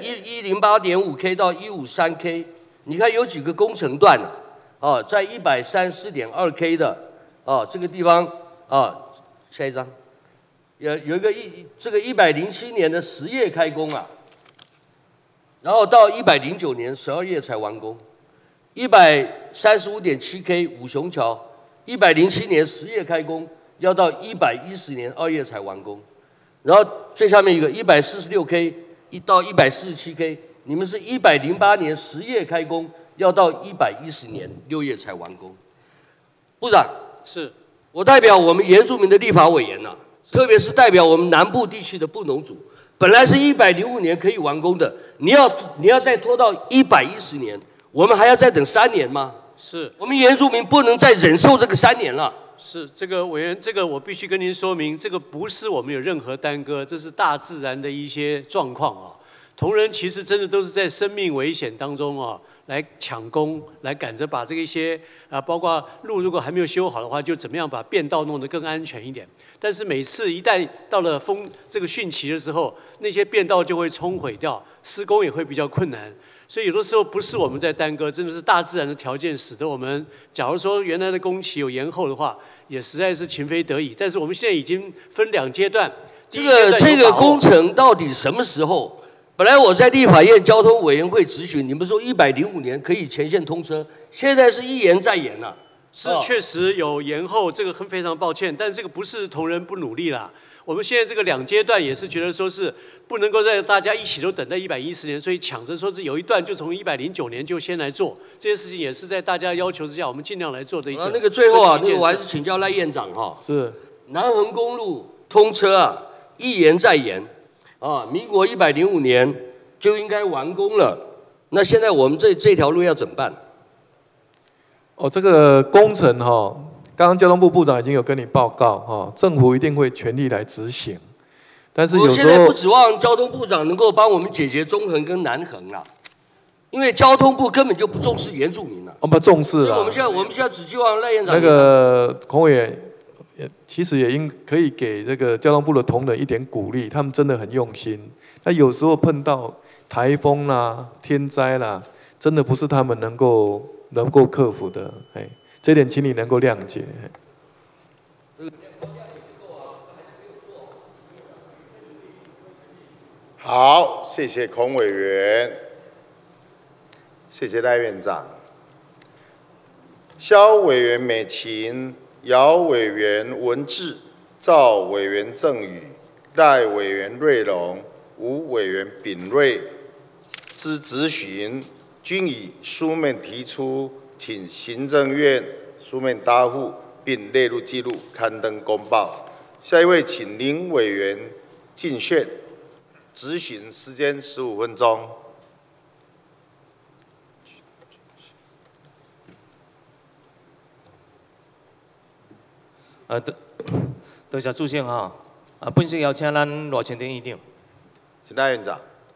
108.5K 到153K， 你看有几个工程段在134.2K 的这个地方下一张有一个这个107年的10月开工然后到109年12月才完工，135.7K 五雄桥107年10月开工，要到110年2月才完工，然后最下面一个146K 到147K， 你们是108年10月开工，要到110年6月才完工。部长， 是我代表我们原住民的立法委员特别是代表我们南部地区的布农族，本来是105年可以完工的，你要再拖到110年，我们还要再等3年吗？ 是我们原住民不能再忍受这个3年了。 是这个委员，这个我必须跟您说明，这个不是我们有任何耽搁，这是大自然的一些状况同仁其实真的都是在生命危险当中来抢工，来赶着把这一些包括路如果还没有修好的话，就怎么样把便道弄得更安全一点。但是每次一旦到了这个汛期的时候，那些便道就会冲毁掉，施工也会比较困难。所以有的时候不是我们在耽搁，真的是大自然的条件使得我们，假如说原来的工期有延后的话，也实在是情非得已。但是我们现在已经分2阶段， 这个工程到底什么时候？本来我在立法院交通委员会质询，你们说105年可以全线通车，现在是一延再延是确实有延后，这个非常抱歉，但这个不是同仁不努力啦。我们现在这个2阶段也是觉得说是不能够让大家一起都等到110年，所以抢着说是有一段就从109年就先来做，这些事情也是在大家要求之下，我们尽量来做的一件。 那个最后那个我还是请教赖院长是南横公路通车一延再延民国105年就应该完工了，那现在我们这条路要怎么办？ 这个工程刚刚交通部部长已经有跟你报告政府一定会全力来执行。但是有时候我现在不指望交通部长能够帮我们解决中横跟南横因为交通部根本就不重视原住民了。 我们重视了。 我们现在只希望赖院长那个孔委员，其实也可以给这个交通部的同仁一点鼓励，他们真的很用心。那有时候碰到台风啦、天灾啦，真的不是他们能够克服的，哎，这点请你能够谅解。 好，谢谢孔委员，谢谢赖院长。萧委员美琴、姚委员文志、赵委员郑宇、赖委员瑞龙、吴委员秉瑞之质询，均以书面提出，请行政院书面答复，并列入记录，刊登公报。下一位，请林委员进宣。质询时间15分钟。 多谢主席哈。本席邀请咱罗清典议长。 请赖院长。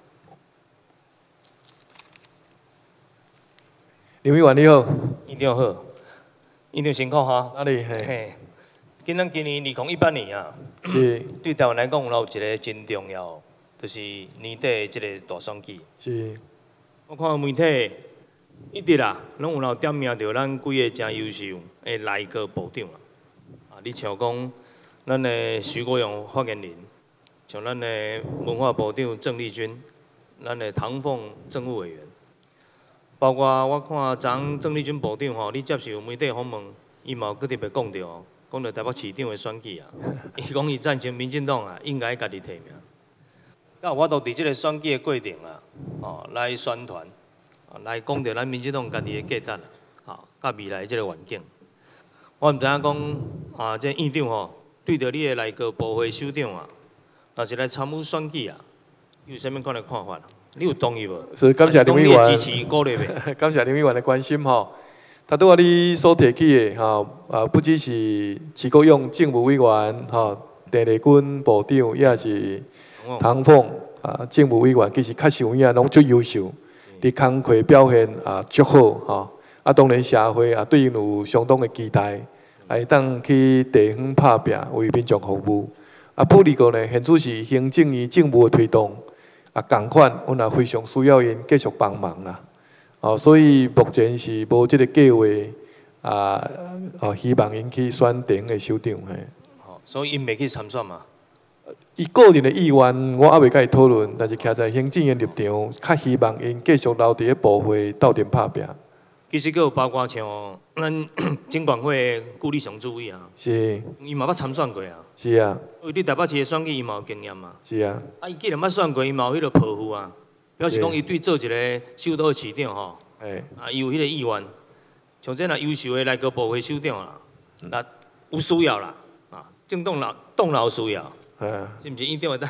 林委员你好。 议长好。议长辛苦哈。 哪里？ 嘿。今年2018年啊。 是。 对台湾来讲，有一个真重要。就是年底的这个大选举。 是。 我看媒体一直啦，拢有点名到咱几个真优秀的内阁部长啊。你像讲咱的徐国勇发言人，像咱的文化部长郑丽君，咱的唐凤政务委员，包括我看昨郑丽君部长吼，你接受媒体访问，伊嘛有特别讲到台北市长的选举啊，伊讲伊赞成民进党啊，应该家己提名。我都伫即个选举的过程啊，来宣传，来讲到咱民进党家己的价值啊，甲未来即个环境。我毋知影讲这议长吼，对着你的内阁部会首长啊，若是来参与选举啊，你有啥物款的看法？你有同意无？ 是感谢林委员支持鼓励袂？ 感谢林委员的关心吼。他拄仔你所提起的吼，不只是市国用政务委员吼，郑丽君部长也是。唐凤政务委员其实确实有影拢足优秀，伫工课表现足好吼。当然社会对因有相当的期待，会当去地方拍拼，为民众服务。不离个呢，现主是行政院政务的推动，共款，阮也非常需要因继续帮忙啦。所以目前是无即个计划希望因去选地方的首长嘿。 所以因袂去参选嘛？ 伊个人的意愿，我还未甲伊讨论，但是徛在行政院立场，较希望因继续留伫咧部会斗阵拍拼。 其实佫有包括像咱经管会顾立雄主委啊， 是， 伊嘛捌参选过啊。 是啊。 为你台北市的选举，伊嘛有经验嘛。 是啊。 伊既然捌选过，伊嘛有迄个抱负啊，表示讲伊对做一个首都的市长吼，伊有迄个意愿。像这若优秀的内阁部会首长啦，那有需要啦，政党有需要。是毋是议长会当？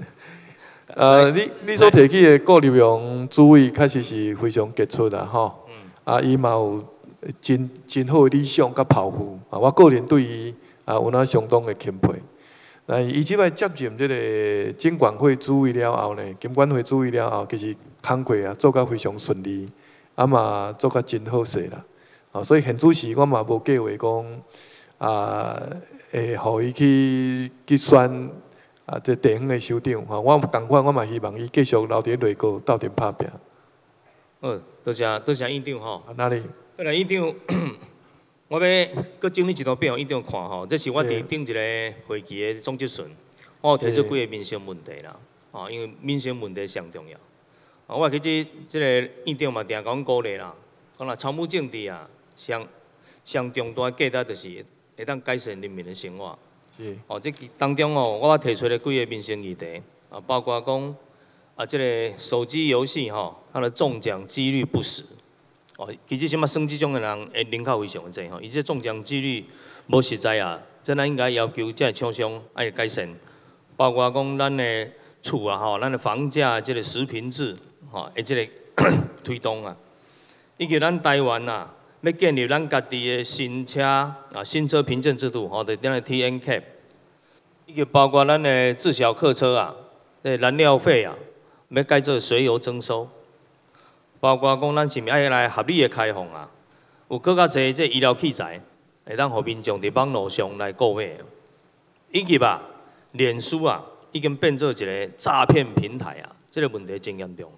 你所提起的顾立雄主委，确实是非常杰出啦，吼。伊嘛有真好的理想甲抱负。我个人对伊有那相当的钦佩。伊即摆接任这个经管会主委了后呢，经管会主委了后，其实工课做甲非常顺利，嘛做甲真好势啦。所以现主时我嘛无计划讲会互伊去选这地方的首长吼，我同款，我嘛希望伊继续留伫内阁斗阵拍拼。 多谢议长吼。 哪里？ 过来议长，我要搁整理一张表，议长看吼，这是我伫顶一个会期的总结顺，我有提出几个民生问题啦，因为民生问题上重要。我其实这个议长嘛，定讲鼓励啦，讲啦参与政治啊，上重大的价值就是会当改善人民的生活。 是。 这当中我提出了几个民生议题，包括讲这个手机游戏它的中奖几率不实。其实什么算这种的人口非常的侪伊这中奖几率无实在啊，这咱应该要求这厂商爱改善，包括讲咱的厝啊咱的房价这个实坪制的这个推动啊，以及咱台湾要建立咱家己的新车凭证制度就咱的 TNCAP， 以及包括咱的自小客车燃料费要改做随油征收。 包括讲咱是毋是爱来合理的开放啊，有更较侪这医疗器材，会当互民众伫网络上来购买，以及脸书已经变做一个诈骗平台这个问题真严重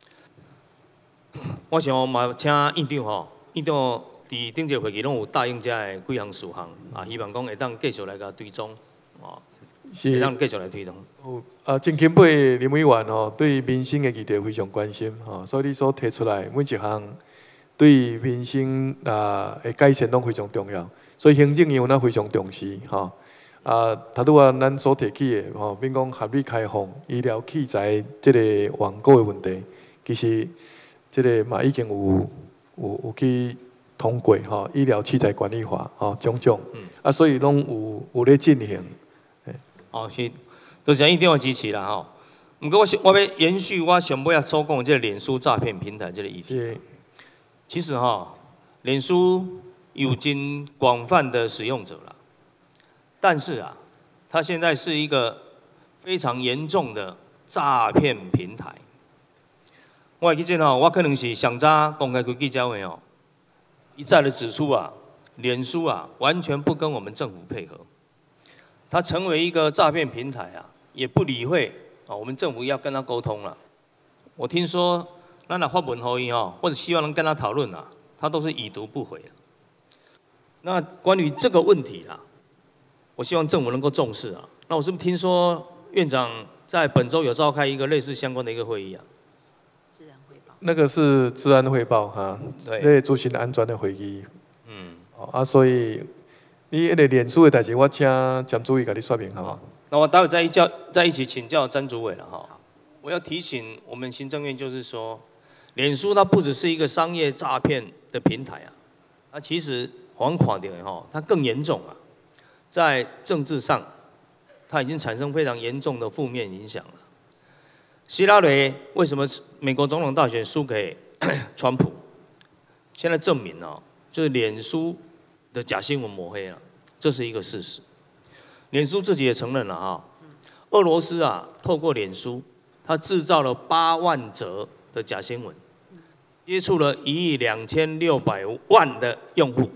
我想嘛，请院长院长伫顶一个会议拢有答应这的几项事项希望讲会当继续来甲追踪是会当继续来推动。 郑钦佩林委员对民生的议题非常关心所以你所提出来每一项对民生的改善拢非常重要，所以行政院非常重视头拄咱所提起的比如讲合理开放医疗器材这个网购的问题，其实这个嘛已经有去通过医疗器材管理法种种所以拢有咧进行。 是，多谢院长的支持啦不过我要延续我上尾所讲的这个脸书诈骗平台这个议题。其实脸书有真广泛的使用者啦，但是它现在是一个非常严重的诈骗平台。我会记得我可能是上早公开开记者会一再的指出脸书完全不跟我们政府配合，它成为一个诈骗平台也不理会我们政府要跟他沟通了。我听说咱若发文给伊或者希望能跟他讨论他都是已读不回。那关于这个问题我希望政府能够重视那我是不是听说院长在本周有召开一个类似相关的一个会议治安汇报。 那个是治安汇报对， 那执行安全的会议。所以你那个脸书的代志，我请蒋主委给你说明好吗？ 那我待会再一起请教詹主委了我要提醒我们行政院，就是说，脸书它不只是一个商业诈骗的平台它其实我们看到的它更严重在政治上，它已经产生非常严重的负面影响了。希拉蕊为什么美国总统大选输给川普？现在证明就是脸书的假新闻抹黑了，这是一个事实。脸书自己也承认了俄罗斯透过脸书，它制造了8万则的假新闻，接触了1.26亿的用户，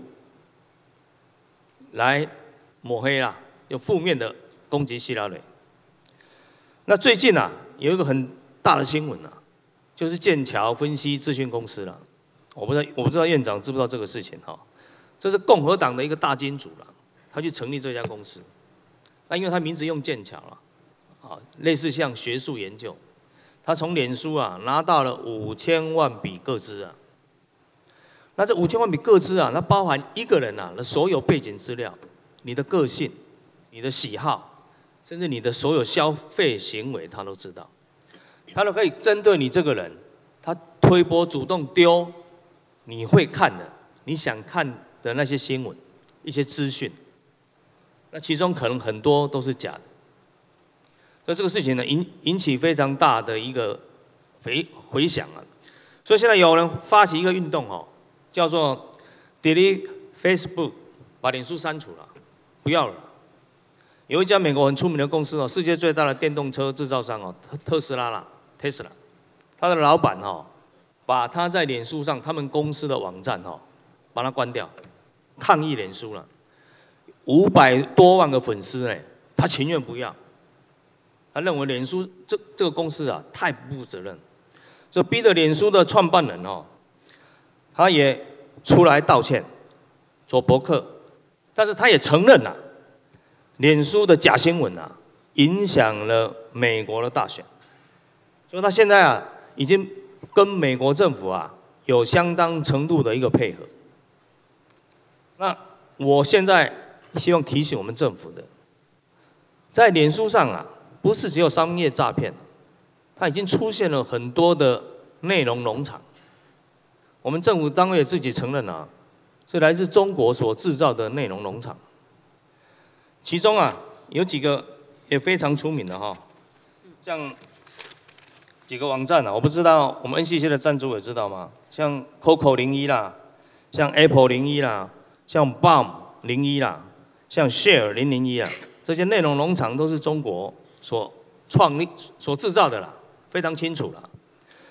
来抹黑用负面的攻击希拉蕊。那最近有一个很大的新闻就是剑桥分析资讯公司我不知道院长知不知道这个事情这是共和党的一个大金主他去成立这家公司，那因为他名字用剑桥类似像学术研究，他从脸书拿到了5000万笔个资那这5000万笔个资它包含一个人的所有背景资料、你的个性、你的喜好，甚至你的所有消费行为，他都知道，他都可以针对你这个人，他推播主动丢你会看的、你想看的那些新闻、一些资讯，那其中可能很多都是假的。所以这个事情呢，引起非常大的一个回响所以现在有人发起一个运动叫做 Delete Facebook， 把脸书删除了，不要了。有一家美国很出名的公司世界最大的电动车制造商特斯拉，Tesla， 他的老板把他在脸书上他们公司的网站把它关掉，抗议脸书了，500多万个粉丝他情愿不要。他认为脸书这个公司太不负责任，所以逼得脸书的创办人他也出来道歉，做博客，但是他也承认脸书的假新闻影响了美国的大选，所以他现在已经跟美国政府有相当程度的一个配合。那我现在希望提醒我们政府的，在脸书上不是只有商业诈骗，它已经出现了很多的内容农场。我们政府单位也自己承认是来自中国所制造的内容农场。其中有几个也非常出名的像几个网站我不知道我们 NCC 的赞助也知道吗？像 Coco 01啦，像 Apple 01啦，像 Bomb 01啦，像 Share 001啦，这些内容农场都是中国所创立、所制造的非常清楚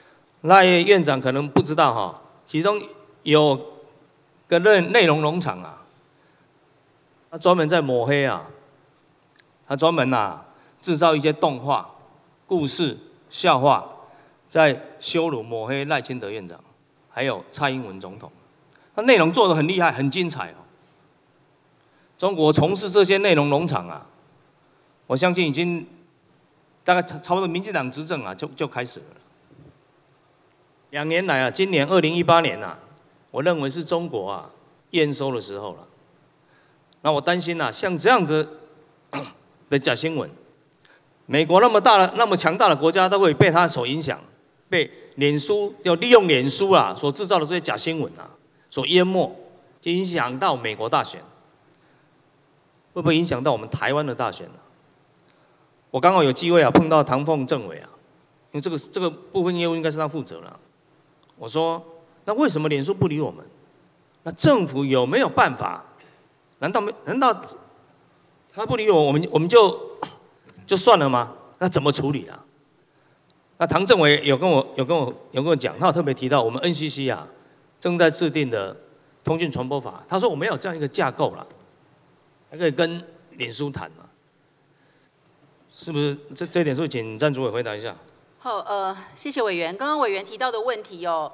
赖院长可能不知道哈，其中有个内容农场啊，他专门在抹黑啊，他专门制造一些动画、故事、笑话，在羞辱抹黑赖清德院长，还有蔡英文总统。那内容做得很厉害，很精彩哦。中国从事这些内容农场啊，我相信已经大概差不多民进党执政啊就开始了。2年来啊，今年2018年啊，我认为是中国验收的时候了。那我担心像这样子的假新闻，美国那么强大的国家都会被它所影响，被脸书要利用脸书所制造的这些假新闻所淹没，就影响到美国大选，会不会影响到我们台湾的大选呢？我刚好有机会碰到唐凤政委因为这个部分业务应该是他负责了。我说，那为什么脸书不理我们？那政府有没有办法？难道他不理我们就算了吗？那怎么处理啊？那唐政委有跟我讲，他有特别提到我们 NCC 正在制定的通讯传播法，他说我们有这样一个架构了，还可以跟脸书谈嘛？是不是？这一点是不是请詹主委回答一下？ 好，谢谢委员。刚刚委员提到的问题有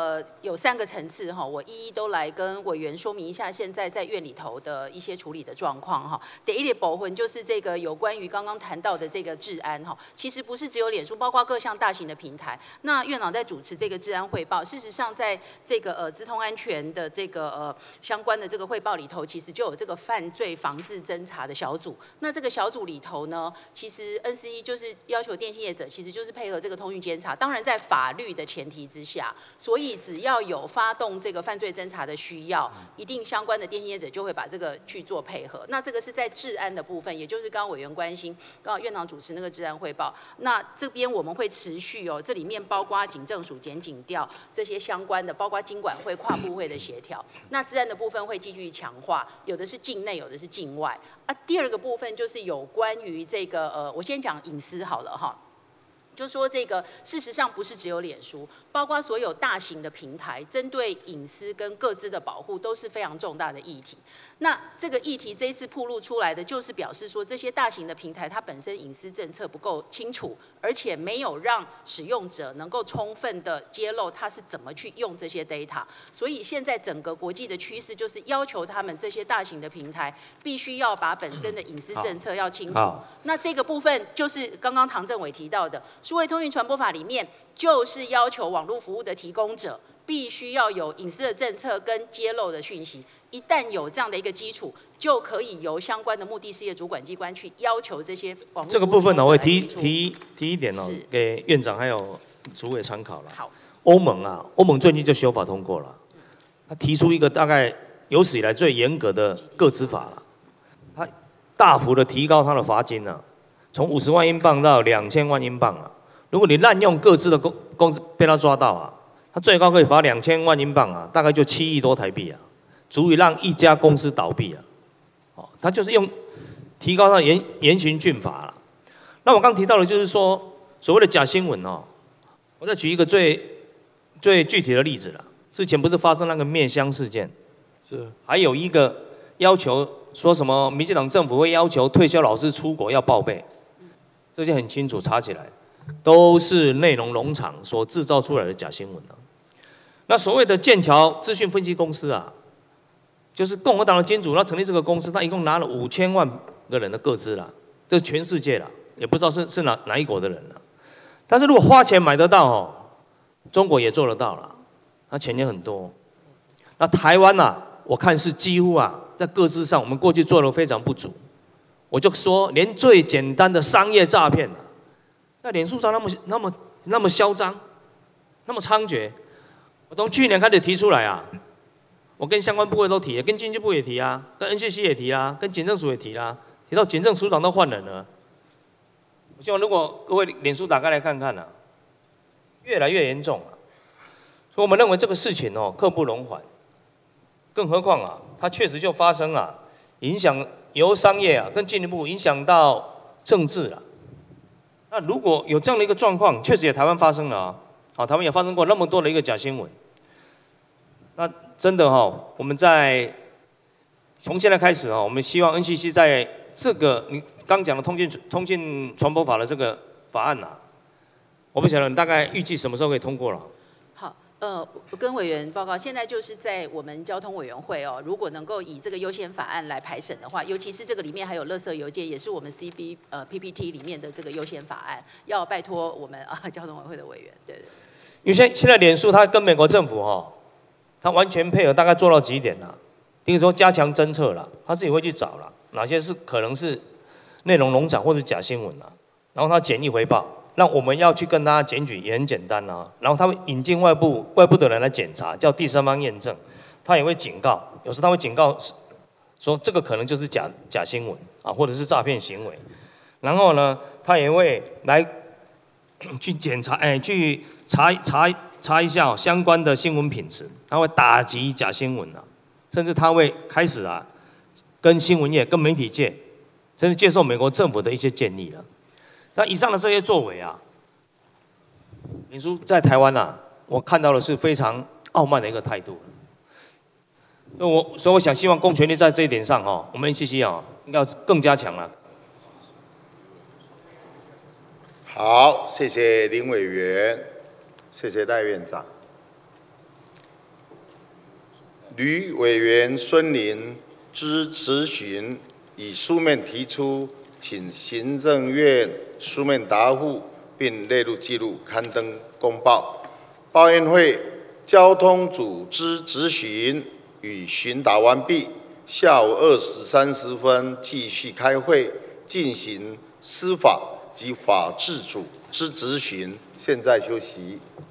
3个层次我一一都来跟委员说明一下现在在院里头的一些处理的状况第一个部分就是这个有关于刚刚谈到的这个治安其实不是只有脸书，包括各项大型的平台。那院长在主持这个治安汇报，事实上在这个资通安全的这个相关的这个汇报里头，其实就有这个犯罪防治侦查的小组。那这个小组里头呢，其实 NCC 就是要求电信业者，其实就是配合这个通讯监察，当然在法律的前提之下。所以只要有发动这个犯罪侦查的需要，一定相关的电信业者就会把这个去做配合。那这个是在治安的部分，也就是刚刚委员关心，刚刚院长主持那个治安汇报。那这边我们会持续这里面包括警政署、检警调这些相关的，包括经管会、跨部会的协调。那治安的部分会继续强化，有的是境内，有的是境外。第二个部分就是有关于这个我先讲隐私好了就说这个事实上不是只有脸书，包括所有大型的平台，针对隐私跟各自的保护都是非常重大的议题。那这个议题这一次暴露出来的，就是表示说这些大型的平台它本身隐私政策不够清楚，而且没有让使用者能够充分的揭露它是怎么去用这些 data。所以现在整个国际的趋势就是要求他们这些大型的平台必须要把本身的隐私政策要清楚。那这个部分就是刚刚唐政委提到的。数位通讯传播法里面就是要求网络服务的提供者必须要有隐私的政策跟揭露的讯息，一旦有这样的一个基础，就可以由相关的目的事业主管机关去要求这些网络服务。这个部分我会提一点给院长还有主委参考了。 好， 欧盟最近就修法通过了，他提出一个大概有史以来最严格的个资法了，他大幅的提高他的罚金从50万英镑到2000万英镑如果你滥用个资的公司被他抓到他最高可以罚2000万英镑大概就7亿多台币足以让一家公司倒闭他就是用提高他严刑峻法了。那我刚提到的就是说所谓的假新闻我再举一个最具体的例子了。之前不是发生那个灭乡事件，是还有一个要求说什么民进党政府会要求退休老师出国要报备，这些很清楚查起来。都是内容农场所制造出来的假新闻那所谓的剑桥资讯分析公司就是共和党的金主，他成立这个公司，他一共拿了5000万个人的个资这是全世界也不知道是哪一国的人但是如果花钱买得到中国也做得到了，那钱也很多。那台湾我看是几乎在个资上我们过去做得非常不足。我就说连最简单的商业诈骗那脸书上那么嚣张，那么猖獗，我从去年开始提出来我跟相关部会都提，跟经济部也提跟 NCC 也提跟警政署也提提到警政署长都换人了。我希望如果各位脸书打开来看看越来越严重所以我们认为这个事情刻不容缓，更何况它确实就发生影响由商业更进一步影响到政治那如果有这样的一个状况，确实也台湾发生了啊，台湾也发生过那么多的一个假新闻。那真的我们从现在开始我们希望 NCC 在这个你刚讲的通信传播法的这个法案我不晓得你大概预计什么时候可以通过了。 好，我跟委员报告，现在就是在我们交通委员会如果能够以这个优先法案来排审的话，尤其是这个里面还有垃圾邮件，也是我们 PPT 里面的这个优先法案，要拜托我们交通委员会的委员，对。 因为现在脸书它跟美国政府它完全配合，大概做到几点第一个说加强侦测啦，他自己会去找啦，哪些是可能是内容农场或者假新闻然后他简易回报。那我们要去跟他检举也很简单然后他会引进外部的人来检查，叫第三方验证。他也会警告，有时他会警告说这个可能就是假新闻或者是诈骗行为。然后呢，他也会来去检查，去查一下相关的新闻品质，他会打击假新闻甚至他会开始跟新闻业、跟媒体界，甚至接受美国政府的一些建议了。那以上的这些作为脸书在台湾我看到的是非常傲慢的一个态度。所以我想希望公权力在这一点上我们 NCC 应该要更加强了。 好，谢谢林委员，谢谢赖院长。吕委员孙林之质询以书面提出，请行政院书面答复，并列入记录，刊登公报。报院会交通组织质询与询答完毕，下午2时30分继续开会，进行司法及法制组之质询。现在休息。